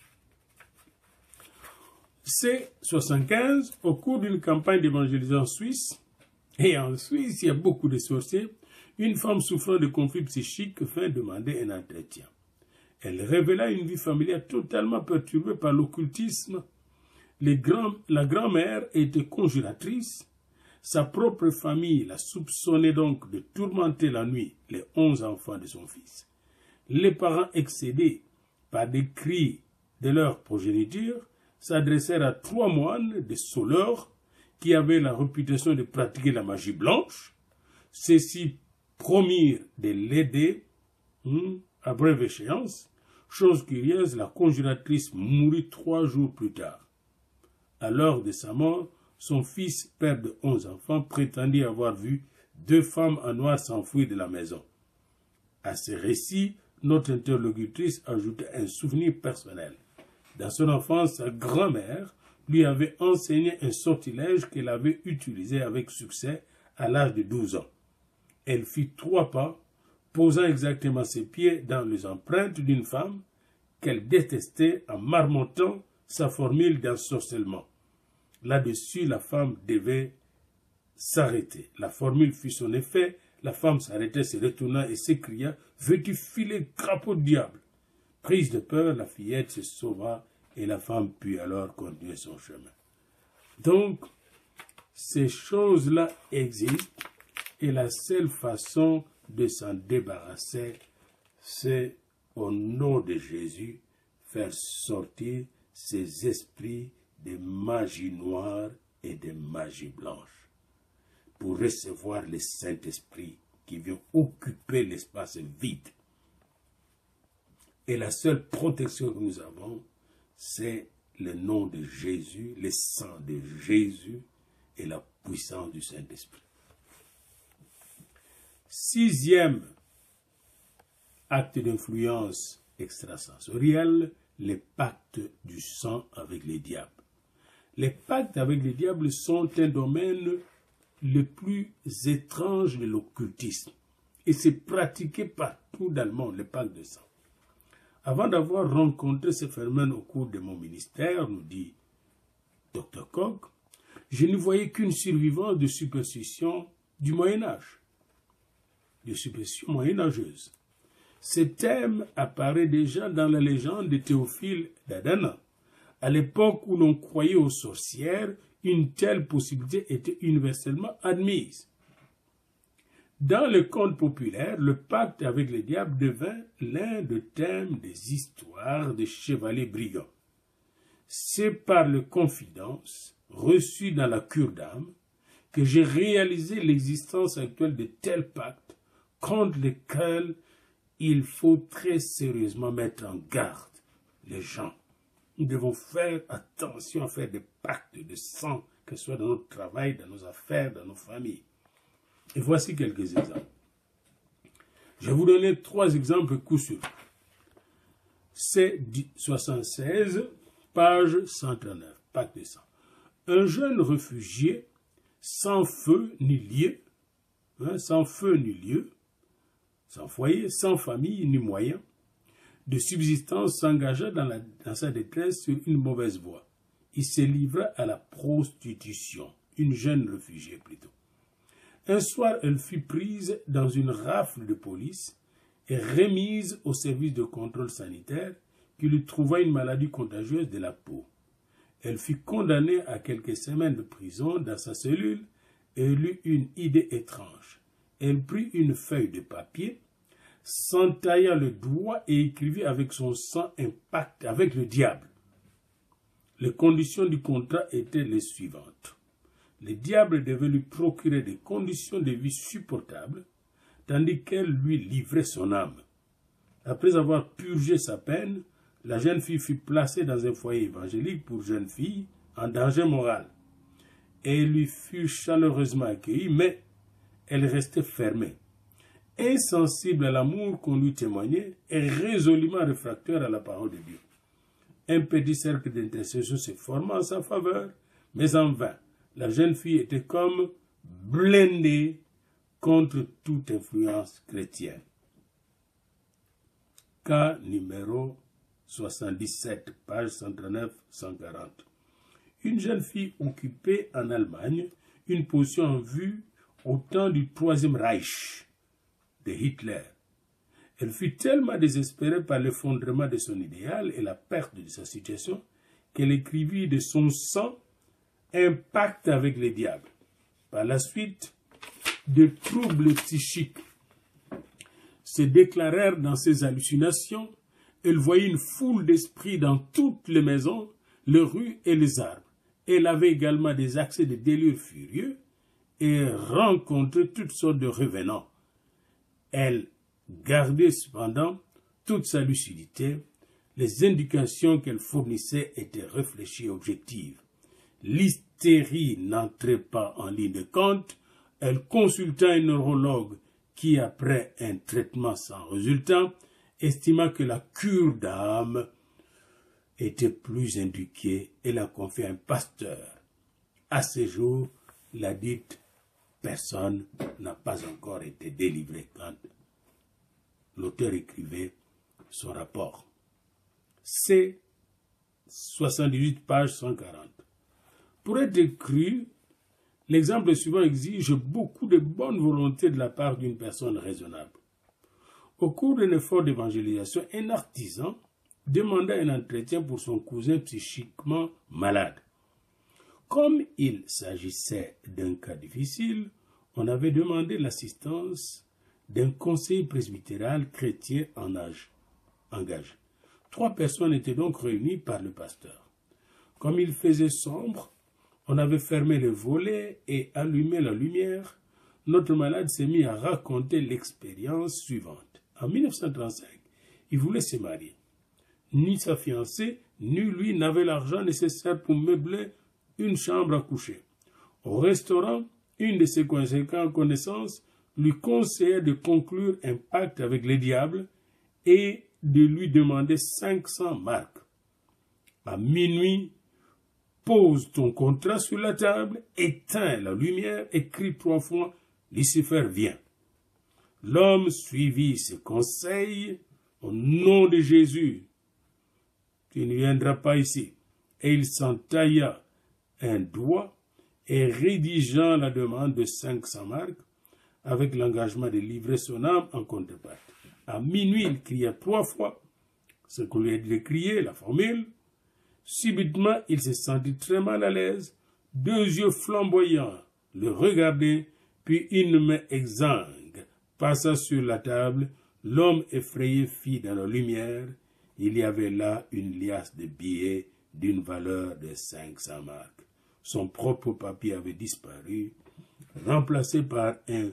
C soixante-quinze, au cours d'une campagne d'évangélisation en Suisse, et en Suisse, il y a beaucoup de sorciers, une femme souffrant de conflits psychiques vint demander un entretien. Elle révéla une vie familiale totalement perturbée par l'occultisme. Grand, la grand-mère était conjuratrice. Sa propre famille la soupçonnait donc de tourmenter la nuit les onze enfants de son fils. Les parents, excédés par des cris de leur progéniture, s'adressèrent à trois moines des Soleures qui avaient la réputation de pratiquer la magie blanche. Ceux-ci promirent de l'aider hmm, à brève échéance. Chose curieuse, la conjuratrice mourut trois jours plus tard. À l'heure de sa mort, son fils, père de onze enfants, prétendit avoir vu deux femmes en noir s'enfuir de la maison. À ce récit, notre interlocutrice ajouta un souvenir personnel. Dans son enfance, sa grand-mère lui avait enseigné un sortilège qu'elle avait utilisé avec succès à l'âge de douze ans. Elle fit trois pas, posant exactement ses pieds dans les empreintes d'une femme qu'elle détestait en marmottant sa formule d'ensorcellement. Là-dessus, la femme devait s'arrêter. La formule fut son effet. La femme s'arrêtait, se retourna et s'écria « Veux-tu filer, crapaud de diable ?» Prise de peur, la fillette se sauva et la femme put alors continuer son chemin. Donc, ces choses-là existent et la seule façon de s'en débarrasser, c'est au nom de Jésus, faire sortir ces esprits de magie noire et de magie blanche, pour recevoir le Saint-Esprit qui vient occuper l'espace vide. Et la seule protection que nous avons, c'est le nom de Jésus, le sang de Jésus et la puissance du Saint-Esprit. Sixième acte d'influence extrasensorielle, les pactes du sang avec les diables. Les pactes avec les diables sont un domaine le plus étrange de l'occultisme et c'est pratiqué partout dans le monde, les pactes de sang. Avant d'avoir rencontré ce phénomène au cours de mon ministère, nous dit docteur Koch, je ne voyais qu'une survivance de superstition du Moyen-Âge, de superstition moyenâgeuse. Ce thème apparaît déjà dans la légende de Théophile d'Adana. À l'époque où l'on croyait aux sorcières, une telle possibilité était universellement admise. Dans le conte populaire, le pacte avec le diable devint l'un des thèmes des histoires des chevaliers brigands. C'est par les confidences reçues dans la cure d'âme que j'ai réalisé l'existence actuelle de tels pactes contre lesquels il faut très sérieusement mettre en garde les gens. Nous devons faire attention à faire des pactes de sang, que ce soit dans notre travail, dans nos affaires, dans nos familles. Et voici quelques exemples. Je vais vous donner trois exemples coup sûr. C'est soixante-seize, page cent trente-neuf, pacte de sang. Un jeune réfugié, sans feu ni lieu, hein, sans feu ni lieu, sans foyer, sans famille ni moyens de subsistance, s'engagea dans, la, dans sa détresse sur une mauvaise voie. Il se livra à la prostitution, une jeune réfugiée plutôt. Un soir, elle fut prise dans une rafle de police et remise au service de contrôle sanitaire qui lui trouva une maladie contagieuse de la peau. Elle fut condamnée à quelques semaines de prison dans sa cellule et elle eut une idée étrange. Elle prit une feuille de papier, s'entailla le doigt et écrivit avec son sang un pacte avec le diable. Les conditions du contrat étaient les suivantes. Le diable devait lui procurer des conditions de vie supportables, tandis qu'elle lui livrait son âme. Après avoir purgé sa peine, la jeune fille fut placée dans un foyer évangélique pour jeunes filles en danger moral. Et elle lui fut chaleureusement accueillie, mais elle restait fermée, insensible à l'amour qu'on lui témoignait et résolument réfractaire à la parole de Dieu. Un petit cercle d'intercession se forma en sa faveur, mais en vain. La jeune fille était comme blindée contre toute influence chrétienne. Cas numéro soixante-dix-sept, page cent trente-neuf à cent quarante. Une jeune fille occupait en Allemagne une position en vue au temps du Troisième Reich de Hitler. Elle fut tellement désespérée par l'effondrement de son idéal et la perte de sa situation qu'elle écrivit de son sang un pacte avec le diable. Par la suite, de troubles psychiques se déclarèrent dans ses hallucinations. Elle voyait une foule d'esprits dans toutes les maisons, les rues et les arbres. Elle avait également des accès de délire furieux et rencontrait toutes sortes de revenants. Elle gardait cependant toute sa lucidité. Les indications qu'elle fournissait étaient réfléchies et objectives. L'hystérie n'entrait pas en ligne de compte. Elle consulta un neurologue qui, après un traitement sans résultat, estima que la cure d'âme était plus indiquée et la confia à un pasteur. À ce jour, la dite personne n'a pas encore été délivrée quand l'auteur écrivait son rapport. C'est soixante-dix-huit, page cent quarante. Pour être cru, l'exemple suivant exige beaucoup de bonne volonté de la part d'une personne raisonnable. Au cours d'un effort d'évangélisation, un artisan demanda un entretien pour son cousin psychiquement malade. Comme il s'agissait d'un cas difficile, on avait demandé l'assistance d'un conseiller presbytéral chrétien en âge, engagé. Trois personnes étaient donc réunies par le pasteur. Comme il faisait sombre, on avait fermé les volets et allumé la lumière. Notre malade s'est mis à raconter l'expérience suivante. En mille neuf cent trente-cinq, il voulait se marier. Ni sa fiancée, ni lui n'avaient l'argent nécessaire pour meubler une chambre à coucher. Au restaurant, une de ses connaissances lui conseillait de conclure un pacte avec le diable et de lui demander cinq cents marks. À minuit, pose ton contrat sur la table, éteins la lumière et crie trois fois « Lucifer, viens ». L'homme suivit ses conseils au nom de Jésus. Tu ne viendras pas ici. Et il s'entailla un doigt et rédigeant la demande de cinq cents marks avec l'engagement de livrer son âme en contrepartie. À minuit, il cria trois fois ce qu'on lui a dit de crier, la formule. Subitement, il se sentit très mal à l'aise, deux yeux flamboyants le regardaient, puis une main exsangue passa sur la table. L'homme effrayé fit dans la lumière. Il y avait là une liasse de billets d'une valeur de cinq cents marks. Son propre papier avait disparu, remplacé par un,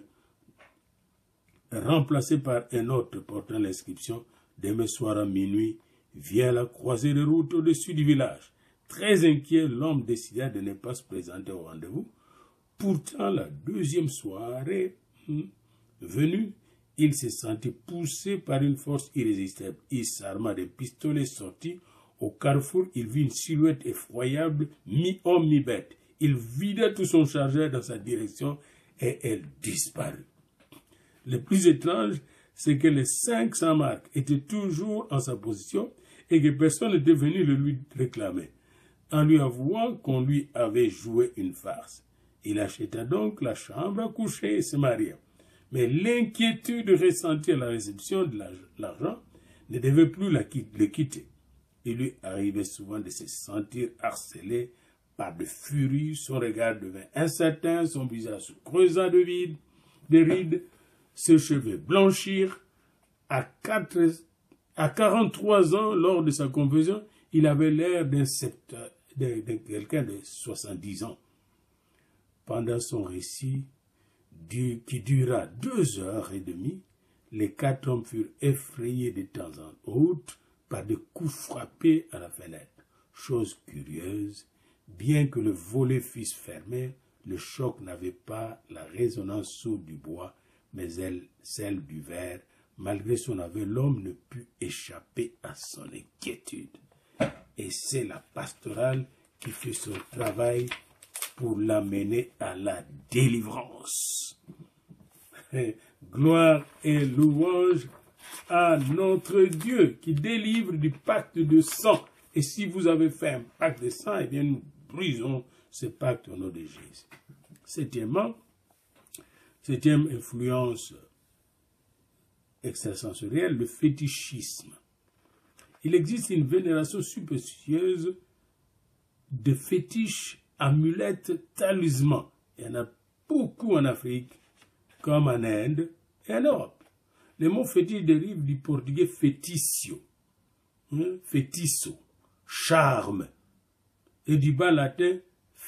remplacé par un autre portant l'inscription « Demain soir à minuit, viens à la croisée de route au-dessus du village ». Très inquiet, l'homme décida de ne pas se présenter au rendez-vous. Pourtant, la deuxième soirée hmm, venue, il se sentit poussé par une force irrésistible. Il s'arma de pistolets sortis. Au carrefour, il vit une silhouette effroyable, mi-homme, mi-bête. Il vida tout son chargeur dans sa direction et elle disparut. Le plus étrange, c'est que les cinq cents marks étaient toujours en sa possession et que personne n'était venu le lui réclamer. En lui avouant qu'on lui avait joué une farce, il acheta donc la chambre à coucher et se maria. Mais l'inquiétude ressentie à la réception de l'argent ne devait plus la, le quitter. Il lui arrivait souvent de se sentir harcelé par de furies, son regard devint incertain, son visage se creusa de vide, de rides, ses cheveux blanchirent. À, quatre, à quarante-trois ans, lors de sa conversion, il avait l'air d'un de, de quelqu'un de soixante-dix ans. Pendant son récit, du, qui dura deux heures et demie, les quatre hommes furent effrayés de temps en autre par des coups frappés à la fenêtre. Chose curieuse, bien que le volet fût fermé, le choc n'avait pas la résonance sourde du bois, mais elle, celle du verre. Malgré son aveu, l'homme ne put échapper à son inquiétude. Et c'est la pastorale qui fait son travail pour l'amener à la délivrance. Gloire et louange à notre Dieu qui délivre du pacte de sang. Et si vous avez fait un pacte de sang, eh bien nous brisons ce pacte au nom de Jésus. Septièmement, septième influence extrasensorielle, le fétichisme. Il existe une vénération superstitieuse de fétiches, amulettes, talismans. Il y en a beaucoup en Afrique, comme en Inde et en Europe. Le mot fétiche dérive du portugais féticio, hein, fétisso, charme, et du bas latin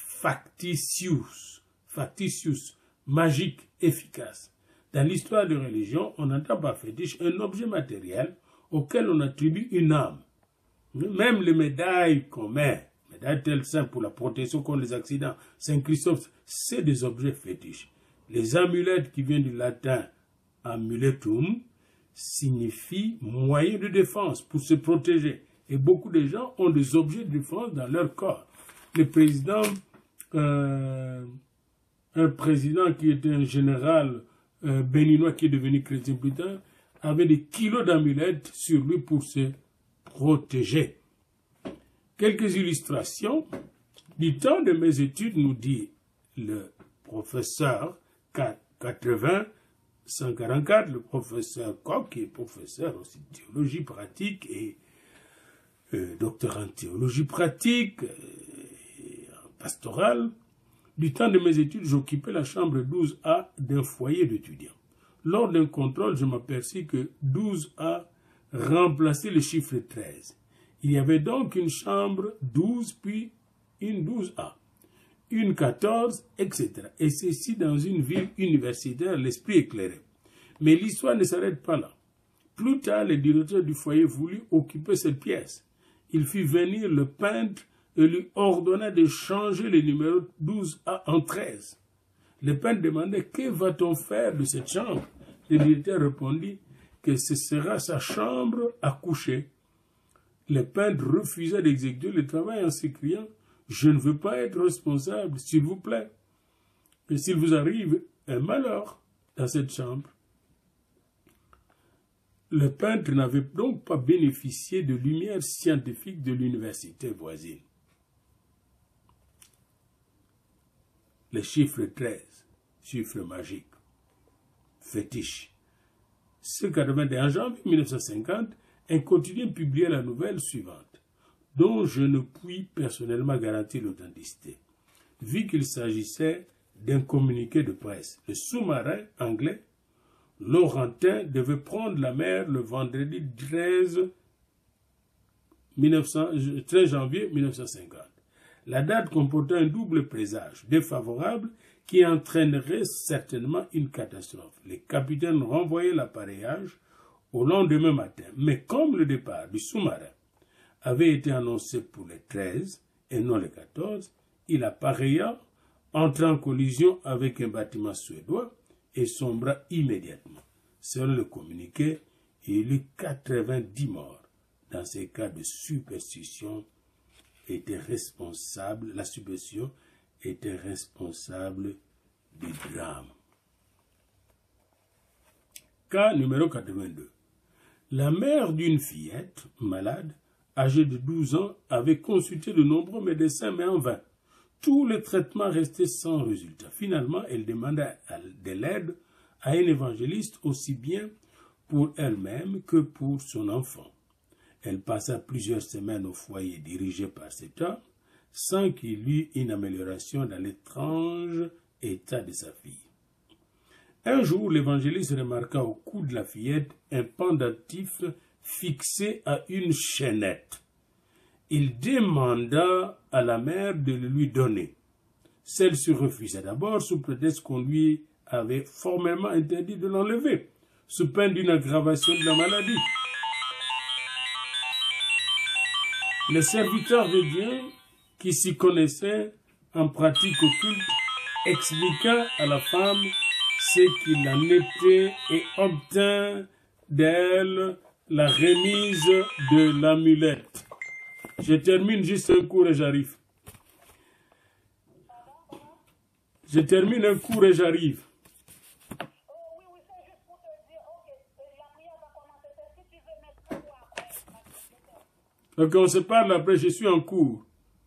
factitius, factitius, magique, efficace. Dans l'histoire de religion, on entend par fétiche un objet matériel auquel on attribue une âme. Même les médailles qu'on met, médailles telles saints pour la protection contre les accidents, Saint-Christophe, c'est des objets fétiches. Les amulettes qui viennent du latin amuletum signifient moyen de défense pour se protéger. Et beaucoup de gens ont des objets de défense dans leur corps. Le président, euh, un président qui était un général euh, béninois qui est devenu chrétien plus tard, avait des kilos d'amulettes sur lui pour se protéger. Quelques illustrations. Du temps de mes études, nous dit le professeur quatre-vingts cent quarante-quatre, le professeur Koch, qui est professeur aussi de théologie pratique et euh, docteur en théologie pratique, et en pastorale. Du temps de mes études, j'occupais la chambre douze A d'un foyer d'étudiants. Lors d'un contrôle, je m'aperçus que douze A remplaçait le chiffre treize. Il y avait donc une chambre douze, puis une douze A, une quatorze, et cetera. Et ceci dans une ville universitaire, l'esprit éclairé. Mais l'histoire ne s'arrête pas là. Plus tard, le directeur du foyer voulut occuper cette pièce. Il fit venir le peintre et lui ordonna de changer le numéro douze A en treize. Le peintre demandait « Que va-t-on faire de cette chambre ?» Le directeur répondit que ce sera sa chambre à coucher. Le peintre refusa d'exécuter le travail en s'écriant « Je ne veux pas être responsable, s'il vous plaît. Et s'il vous arrive un malheur dans cette chambre. » Le peintre n'avait donc pas bénéficié de lumière scientifique de l'université voisine. le chiffre treize, chiffre magique, fétiche. Ce quatre-vingt-un janvier mille neuf cent cinquante, un quotidien publiait la nouvelle suivante, dont je ne puis personnellement garantir l'authenticité, vu qu'il s'agissait d'un communiqué de presse. Le sous-marin anglais Laurentin devait prendre la mer le vendredi treize janvier mille neuf cent cinquante. La date comportait un double présage défavorable qui entraînerait certainement une catastrophe. Les capitaines renvoyaient l'appareillage au lendemain matin, mais comme le départ du sous-marin avait été annoncé pour le treize et non le quatorze, il appareilla, entra en collision avec un bâtiment suédois et sombra immédiatement. Selon le communiqué, il y eut quatre-vingt-dix morts. Dans ces cas de superstition, était responsable, la superstition était responsable du drame. Cas numéro quatre-vingt-deux. La mère d'une fillette malade, âgée de douze ans, avait consulté de nombreux médecins, mais en vain. Tous les traitements restaient sans résultat. Finalement, elle demanda de l'aide à un évangéliste aussi bien pour elle-même que pour son enfant. Elle passa plusieurs semaines au foyer dirigé par cet homme, sans qu'il y eût une amélioration dans l'étrange état de sa fille. Un jour, l'évangéliste remarqua au cou de la fillette un pendentif fixé à une chaînette. Il demanda à la mère de le lui donner. Celle-ci refusa d'abord sous prétexte qu'on lui avait formellement interdit de l'enlever, sous peine d'une aggravation de la maladie. Le serviteur de Dieu, qui s'y connaissait en pratique occulte, expliqua à la femme ce qu'il en était et obtint d'elle la remise de l'amulette. Je termine juste un cours et j'arrive. Je termine un cours et j'arrive. Donc on se parle après, je suis en cours.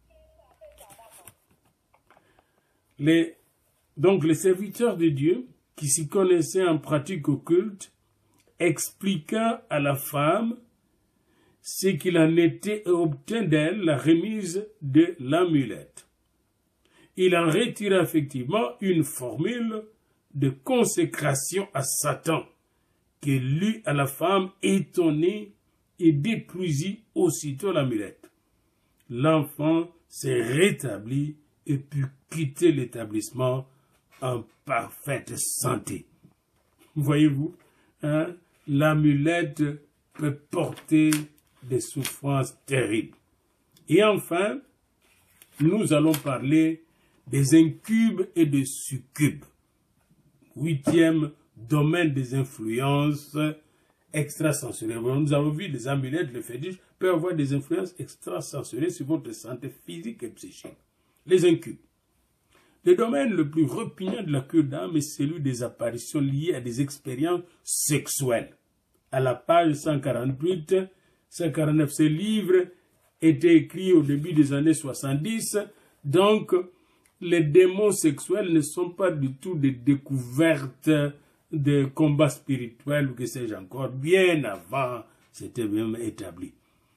Les, donc les serviteurs de Dieu, qui s'y connaissaient en pratique occulte, expliqua à la femme ce qu'il en était et obtint d'elle la remise de l'amulette. Il en retira effectivement une formule de consécration à Satan, qui lut à la femme étonnée et dépouillit aussitôt l'amulette. L'enfant s'est rétabli et put quitter l'établissement en parfaite santé. Voyez-vous, hein, l'amulette peut porter des souffrances terribles. Et enfin, nous allons parler des incubes et des succubes. Huitième domaine des influences extrasensorielles. Nous avons vu les amulettes, le fétiche, peuvent avoir des influences extrasensorielles sur votre santé physique et psychique. Les incubes. Le domaine le plus repugnant de la cure d'âme est celui des apparitions liées à des expériences sexuelles. À la page cent quarante-huit, cent quarante-neuf, ce livre était écrit au début des années soixante-dix, donc les démons sexuels ne sont pas du tout des découvertes de combats spirituels ou que sais-je encore, bien avant, c'était même établi.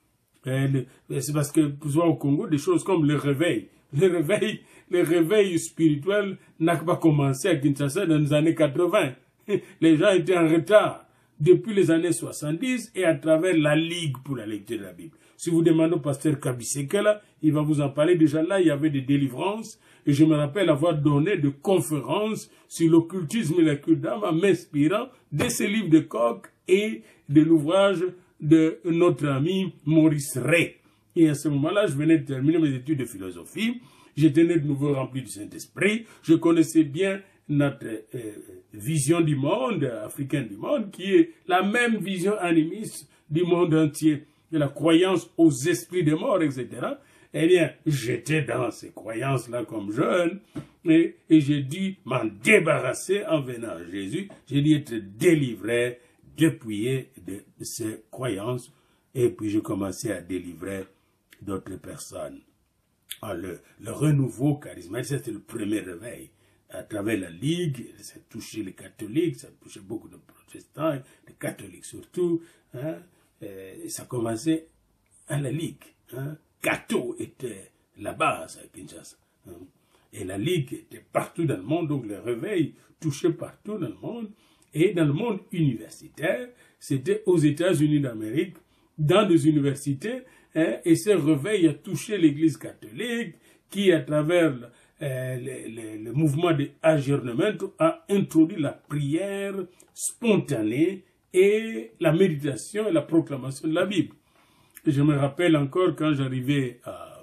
C'est parce que, soit au Congo, des choses comme le réveil, le réveil, le réveil spirituel n'a pas commencé à Kinshasa dans les années quatre-vingt. Les gens étaient en retard depuis les années soixante-dix et à travers la Ligue pour la lecture de la Bible. Si vous demandez au pasteur Kabisekela, il va vous en parler. Déjà là, il y avait des délivrances. Et je me rappelle avoir donné des conférences sur l'occultisme et la cure d'âme en m'inspirant de ces livres de Koch et de l'ouvrage de notre ami Maurice Ray. Et à ce moment-là, je venais de terminer mes études de philosophie. J'étais né de nouveau rempli du Saint-Esprit. Je connaissais bien notre euh, vision du monde, africaine du monde, qui est la même vision animiste du monde entier, de la croyance aux esprits des morts, et cetera. Eh bien, j'étais dans ces croyances-là comme jeune, et, et j'ai dû m'en débarrasser en venant à Jésus. J'ai dû être délivré, dépouillé de ces croyances, et puis j'ai commencé à délivrer d'autres personnes. Ah, le, le renouveau charismatique, c'était le premier réveil. à travers la Ligue, ça touchait les catholiques, ça touchait beaucoup de protestants, les catholiques surtout. Hein, et ça commençait à la Ligue. Hein. Cato était la base à Kinshasa. Hein. Et la Ligue était partout dans le monde, donc le réveil touchait partout dans le monde. Et dans le monde universitaire, c'était aux États-Unis d'Amérique, dans des universités, hein, et ce réveil a touché l'Église catholique, qui, à travers euh, le, le, le mouvement de aggiornamento, a introduit la prière spontanée et la méditation et la proclamation de la Bible. Et je me rappelle encore quand j'arrivais à,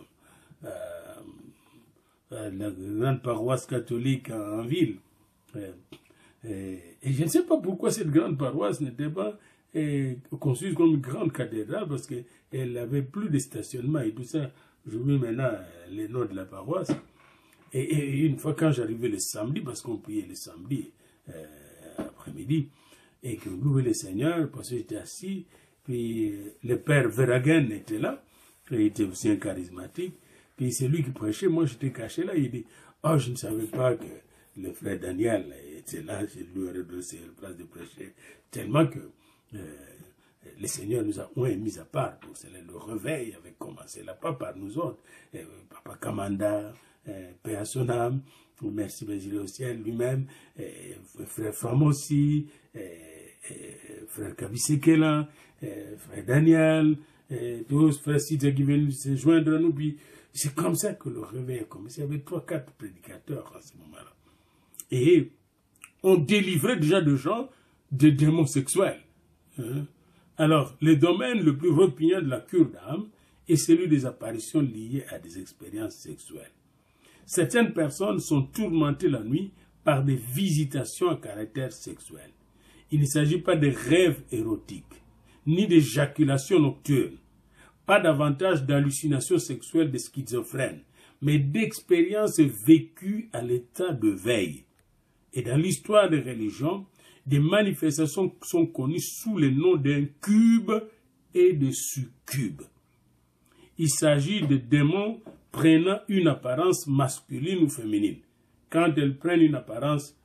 à, à la grande paroisse catholique en, en ville, euh, et, et je ne sais pas pourquoi cette grande paroisse n'était pas euh, conçue comme une grande cathédrale, parce qu'elle n'avait plus de stationnement et tout ça. Je mets maintenant les noms de la paroisse. Et, et une fois quand j'arrivais le samedi, parce qu'on priait le samedi euh, après-midi, et que louait le Seigneur, parce que j'étais assis, puis le père Verhagen était là, il était aussi un charismatique, puis c'est lui qui prêchait, moi j'étais caché là, il dit, oh je ne savais pas que le frère Daniel était là, je lui aurais donné la place de prêcher, tellement que euh, le Seigneur nous a mis à part pour cela. Le réveil avait commencé là, pas par nous autres. Euh, Papa Kamanda, euh, Père à son âme, merci Bézilé au ciel lui-même, euh, frère Famossi, euh, euh, frère Kabisekela, euh, frère Daniel, euh, tous frères Sidja qui viennent se joindre à nous. Puis c'est comme ça que le réveil a commencé. Il y avait trois, quatre prédicateurs à ce moment-là. Et on délivrait déjà de gens de démons sexuels. Hein? Alors, le domaine le plus repugnant de la cure d'âme est celui des apparitions liées à des expériences sexuelles. Certaines personnes sont tourmentées la nuit par des visitations à caractère sexuel. Il ne s'agit pas de rêves érotiques, ni d'éjaculation nocturne, pas davantage d'hallucinations sexuelles des schizophrènes, mais d'expériences vécues à l'état de veille. Et dans l'histoire des religions, des manifestations sont connues sous le nom d'incubes et de succubes. Il s'agit de démons prenant une apparence masculine ou féminine. Quand elles prennent une apparence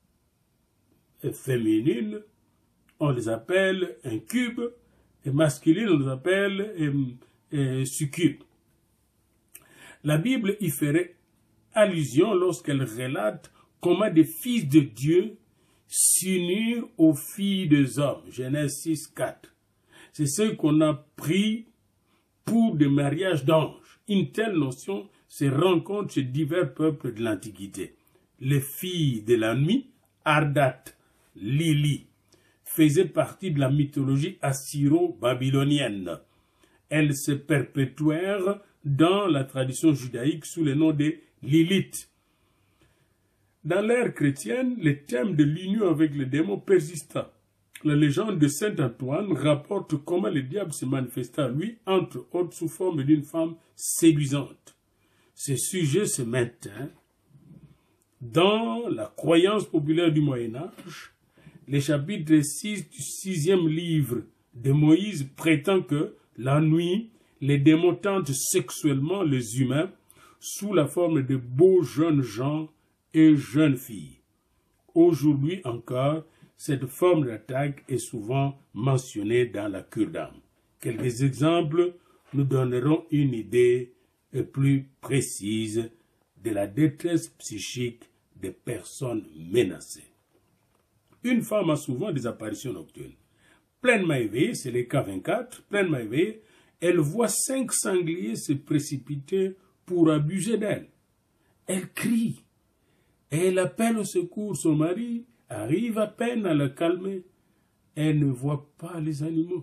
féminine, on les appelle incubes, et masculines, on les appelle euh, euh, succubes. La Bible y ferait allusion lorsqu'elle relate comment des fils de Dieu s'unir aux filles des hommes. Genèse six, quatre. C'est ce qu'on a pris pour des mariages d'anges. Une telle notion se rencontre chez divers peuples de l'Antiquité. Les filles de la nuit, Ardat, Lili, faisaient partie de la mythologie assyro-babylonienne. Elles se perpétuèrent dans la tradition judaïque sous le nom de Lilith. Dans l'ère chrétienne, le thème de l'union avec le démon persista. La légende de saint Antoine rapporte comment le diable se manifesta à lui, entre autres sous forme d'une femme séduisante. Ce sujet se maintint dans la croyance populaire du Moyen-Âge. Le chapitre six du sixième livre de Moïse prétend que, la nuit, les démons tentent sexuellement les humains sous la forme de beaux jeunes gens et jeunes filles. Aujourd'hui encore, cette forme d'attaque est souvent mentionnée dans la cure d'âme. Quelques exemples nous donneront une idée plus précise de la détresse psychique des personnes menacées. Une femme a souvent des apparitions nocturnes. Pleinement éveillée, c'est le cas vingt-quatre, pleinement éveillée, elle voit cinq sangliers se précipiter pour abuser d'elle. Elle crie. Et elle appelle au secours. Son mari arrive à peine à la calmer. Elle ne voit pas les animaux.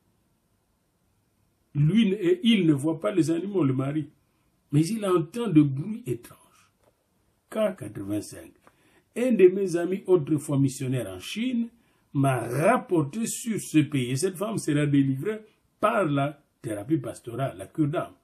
Lui, et il ne voit pas les animaux, le mari. Mais il entend de bruits étranges. K quatre-vingt-cinq. Un de mes amis, autrefois missionnaire en Chine, m'a rapporté sur ce pays. Et cette femme sera délivrée par la thérapie pastorale, la cure d'âme.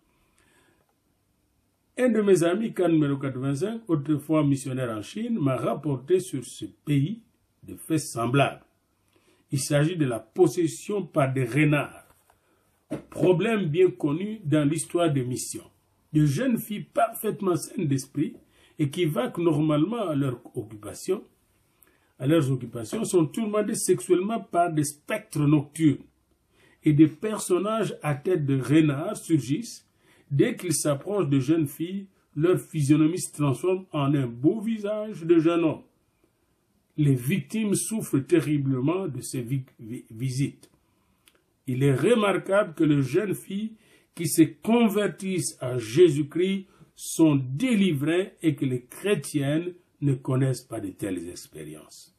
Un de mes amis, cas numéro quatre-vingt-cinq, autrefois missionnaire en Chine, m'a rapporté sur ce pays de faits semblables. Il s'agit de la possession par des renards. Problème bien connu dans l'histoire des missions. De jeunes filles parfaitement saines d'esprit et qui vaquent normalement à leur occupation, à leurs occupations, sont tourmentés sexuellement par des spectres nocturnes et des personnages à tête de renard surgissent. Dès qu'ils s'approchent de jeunes filles, leur physionomie se transforme en un beau visage de jeune homme. Les victimes souffrent terriblement de ces vi vi visites. Il est remarquable que les jeunes filles qui se convertissent à Jésus-Christ sont délivrées et que les chrétiennes ne connaissent pas de telles expériences.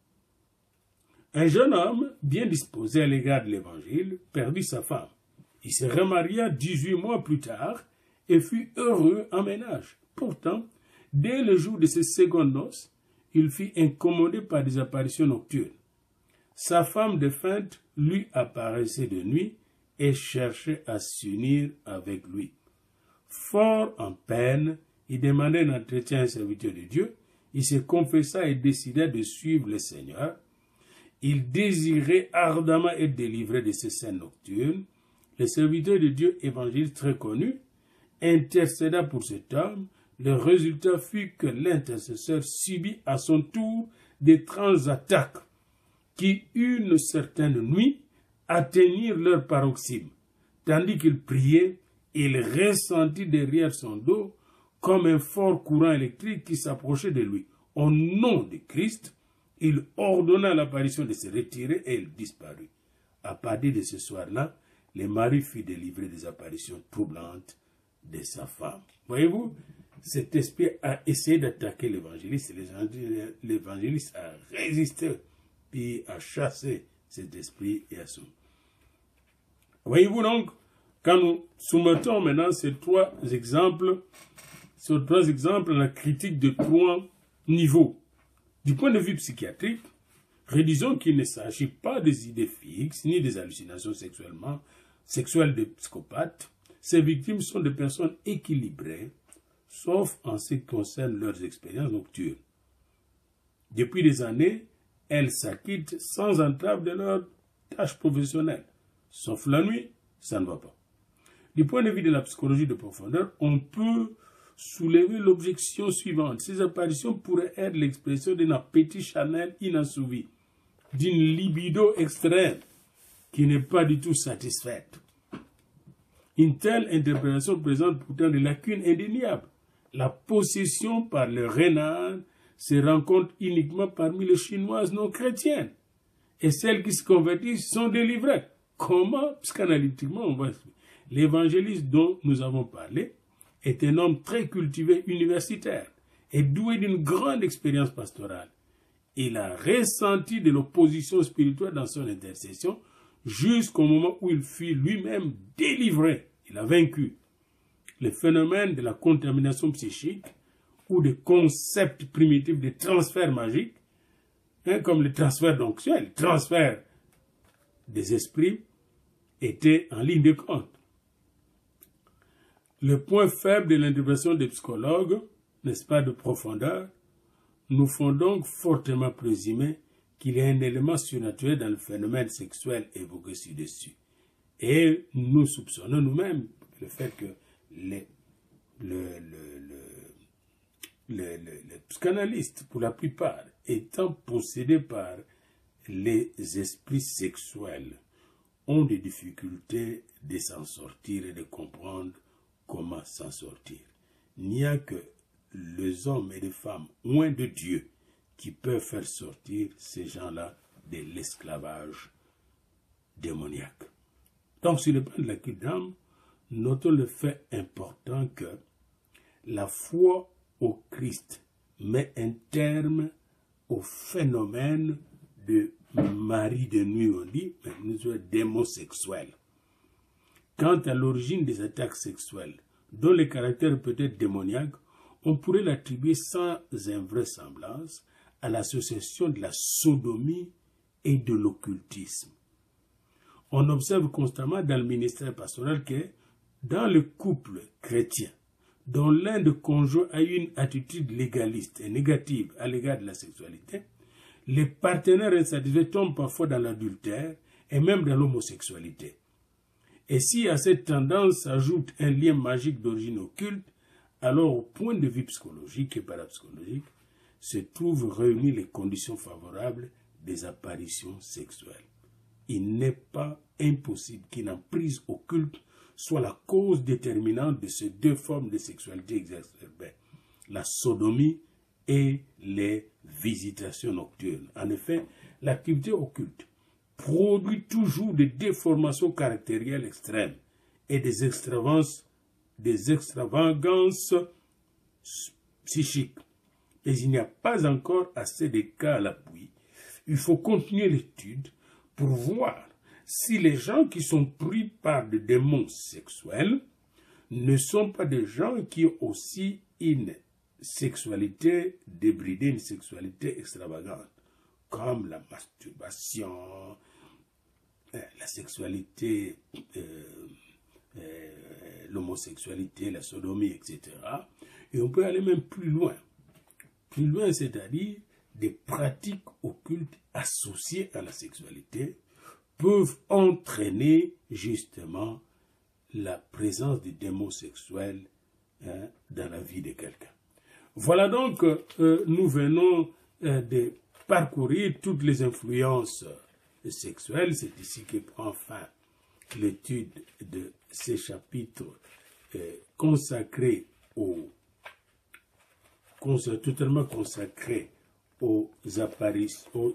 Un jeune homme, bien disposé à l'égard de l'Évangile, perdit sa femme. Il se remaria dix-huit mois plus tard et fut heureux en ménage. Pourtant, dès le jour de ses secondes noces, il fut incommodé par des apparitions nocturnes. Sa femme défunte lui apparaissait de nuit et cherchait à s'unir avec lui. Fort en peine, il demandait un entretien à un serviteur de Dieu. Il se confessa et décida de suivre le Seigneur. Il désirait ardemment être délivré de ces scènes nocturnes. Le serviteur de Dieu, évangéliste très connu, intercéda pour cet homme. Le résultat fut que l'intercesseur subit à son tour d'étranges attaques qui, une certaine nuit, atteignirent leur paroxysme. Tandis qu'il priait, il ressentit derrière son dos comme un fort courant électrique qui s'approchait de lui. Au nom de Christ, il ordonna l'apparition de se retirer et il disparut. À partir de ce soir-là, le mari fut délivré des apparitions troublantes de sa femme. Voyez-vous, cet esprit a essayé d'attaquer l'évangéliste. L'évangéliste a résisté, puis a chassé cet esprit et a soumis. Voyez-vous donc, quand nous soumettons maintenant ces trois exemples, ces trois exemples à la critique de trois niveaux. Du point de vue psychiatrique, rédisons qu'il ne s'agit pas des idées fixes, ni des hallucinations sexuellement, sexuelles de psychopathes. Ces victimes sont des personnes équilibrées, sauf en ce qui concerne leurs expériences nocturnes. Depuis des années, elles s'acquittent sans entrave de leurs tâches professionnelles. Sauf la nuit, ça ne va pas. Du point de vue de la psychologie de profondeur, on peut soulever l'objection suivante. Ces apparitions pourraient être l'expression d'un appétit charnel inassouvi, d'une libido extrême qui n'est pas du tout satisfaite. Une telle interprétation présente pourtant des lacunes indéniables. La possession par le renard se rencontre uniquement parmi les Chinoises non chrétiennes. Et celles qui se convertissent sont délivrées. Comment? Psychanalytiquement, on va expliquer. L'évangéliste dont nous avons parlé est un homme très cultivé universitaire et doué d'une grande expérience pastorale. Il a ressenti de l'opposition spirituelle dans son intercession jusqu'au moment où il fut lui-même délivré. Il a vaincu le phénomène de la contamination psychique ou des concepts primitifs de transfert magique, hein, comme le transfert d'onction, le transfert des esprits, était en ligne de compte. Le point faible de l'interprétation des psychologues, n'est-ce pas, de profondeur, nous font donc fortement présumer qu'il y a un élément surnaturel dans le phénomène sexuel évoqué ci-dessus. Et nous soupçonnons nous-mêmes le fait que les, le, le, le, le, le, les psychanalystes, pour la plupart, étant possédés par les esprits sexuels, ont des difficultés de s'en sortir et de comprendre comment s'en sortir. Il n'y a que les hommes et les femmes loin de Dieu qui peuvent faire sortir ces gens-là de l'esclavage démoniaque. Donc, sur le plan de la culte d'âme, notons le fait important que la foi au Christ met un terme au phénomène de mari de nuit, on dit, mais nous sommes démons sexuels. Quant à l'origine des attaques sexuelles, dont le caractère peut être démoniaque, on pourrait l'attribuer sans invraisemblance à l'association de la sodomie et de l'occultisme. On observe constamment dans le ministère pastoral que dans le couple chrétien, dont l'un des conjoints a eu une attitude légaliste et négative à l'égard de la sexualité, les partenaires insatisfaits tombent parfois dans l'adultère et même dans l'homosexualité. Et si à cette tendance s'ajoute un lien magique d'origine occulte, alors au point de vue psychologique et parapsychologique, se trouvent réunies les conditions favorables des apparitions sexuelles. Il n'est pas impossible qu'une emprise occulte soit la cause déterminante de ces deux formes de sexualité exacerbée, la sodomie et les visitations nocturnes. En effet, l'activité occulte produit toujours des déformations caractérielles extrêmes et des extravagances, des extravagances psychiques. Mais il n'y a pas encore assez de cas à l'appui. Il faut continuer l'étude pour voir si les gens qui sont pris par des démons sexuels ne sont pas des gens qui ont aussi une sexualité débridée, une sexualité extravagante, comme la masturbation, la sexualité, euh, euh, l'homosexualité, la sodomie, et cetera. Et on peut aller même plus loin. Plus loin, c'est-à-dire des pratiques occultes associées à la sexualité peuvent entraîner justement la présence des démons sexuels hein, dans la vie de quelqu'un. Voilà donc, euh, nous venons euh, de parcourir toutes les influences sexuelles. C'est ici que prend fin l'étude de ces chapitres euh, consacrés aux, cons totalement consacrés aux apparitions, aux,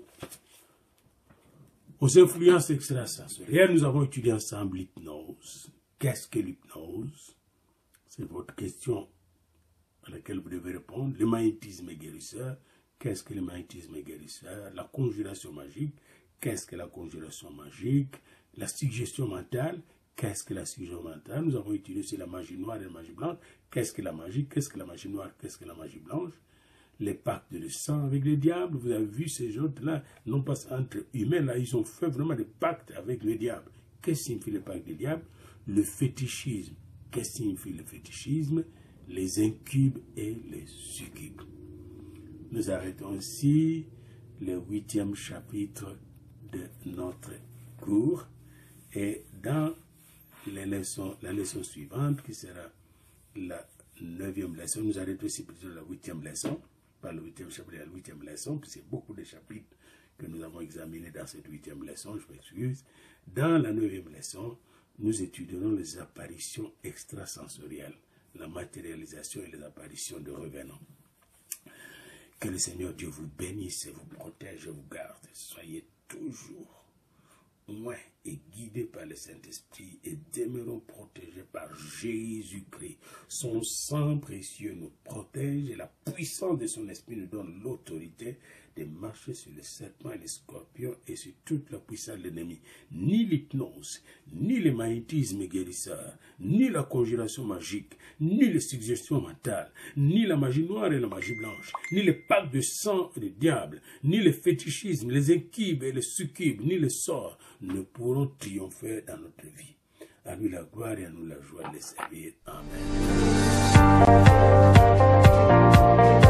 aux influences extrasensorielles. Nous avons étudié ensemble l'hypnose. Qu'est-ce que l'hypnose? C'est votre question à laquelle vous devez répondre. Le magnétisme est guérisseur. Qu'est-ce que le magnétisme est guérisseur? La conjuration magique. Qu'est-ce que la conjuration magique? La suggestion mentale. Qu'est-ce que la suggestion mentale? Nous avons étudié aussi la magie noire et la magie blanche. Qu'est-ce que la magie? Qu'est-ce que la magie noire? Qu'est-ce que la magie blanche? Les pactes de sang avec le diable. Vous avez vu ces gens-là, non pas entre humains, là, ils ont fait vraiment des pactes avec le diable. Qu'est-ce que signifie le pacte du diable? Le fétichisme. Qu'est-ce que signifie le fétichisme? Les incubes et les succubes. Nous arrêtons ici le huitième chapitre de notre cours et dans les leçons, la leçon suivante qui sera la neuvième leçon, nous arrêtons ici plutôt la huitième leçon, pas le huitième chapitre, la huitième leçon, puis c'est beaucoup de chapitres que nous avons examinés dans cette huitième leçon, je m'excuse. Dans la neuvième leçon, nous étudierons les apparitions extrasensorielles, la matérialisation et les apparitions de revenants. Que le Seigneur Dieu vous bénisse et vous protège et vous garde. Soyez toujours loin et guidés par le Saint-Esprit et demeurons protégés par Jésus-Christ. Son sang précieux nous protège et la puissance de son esprit nous donne l'autorité de marcher sur les serpents et les scorpions et sur toute la puissance de l'ennemi. Ni l'hypnose, ni le magnétisme guérisseur, ni la conjuration magique, ni les suggestions mentales, ni la magie noire et la magie blanche, ni les pactes de sang et de diable, ni le fétichisme, les incubes et les succubes, ni les sorts ne pourront triompher dans notre vie. À lui la gloire et à nous la joie de les servir. Amen.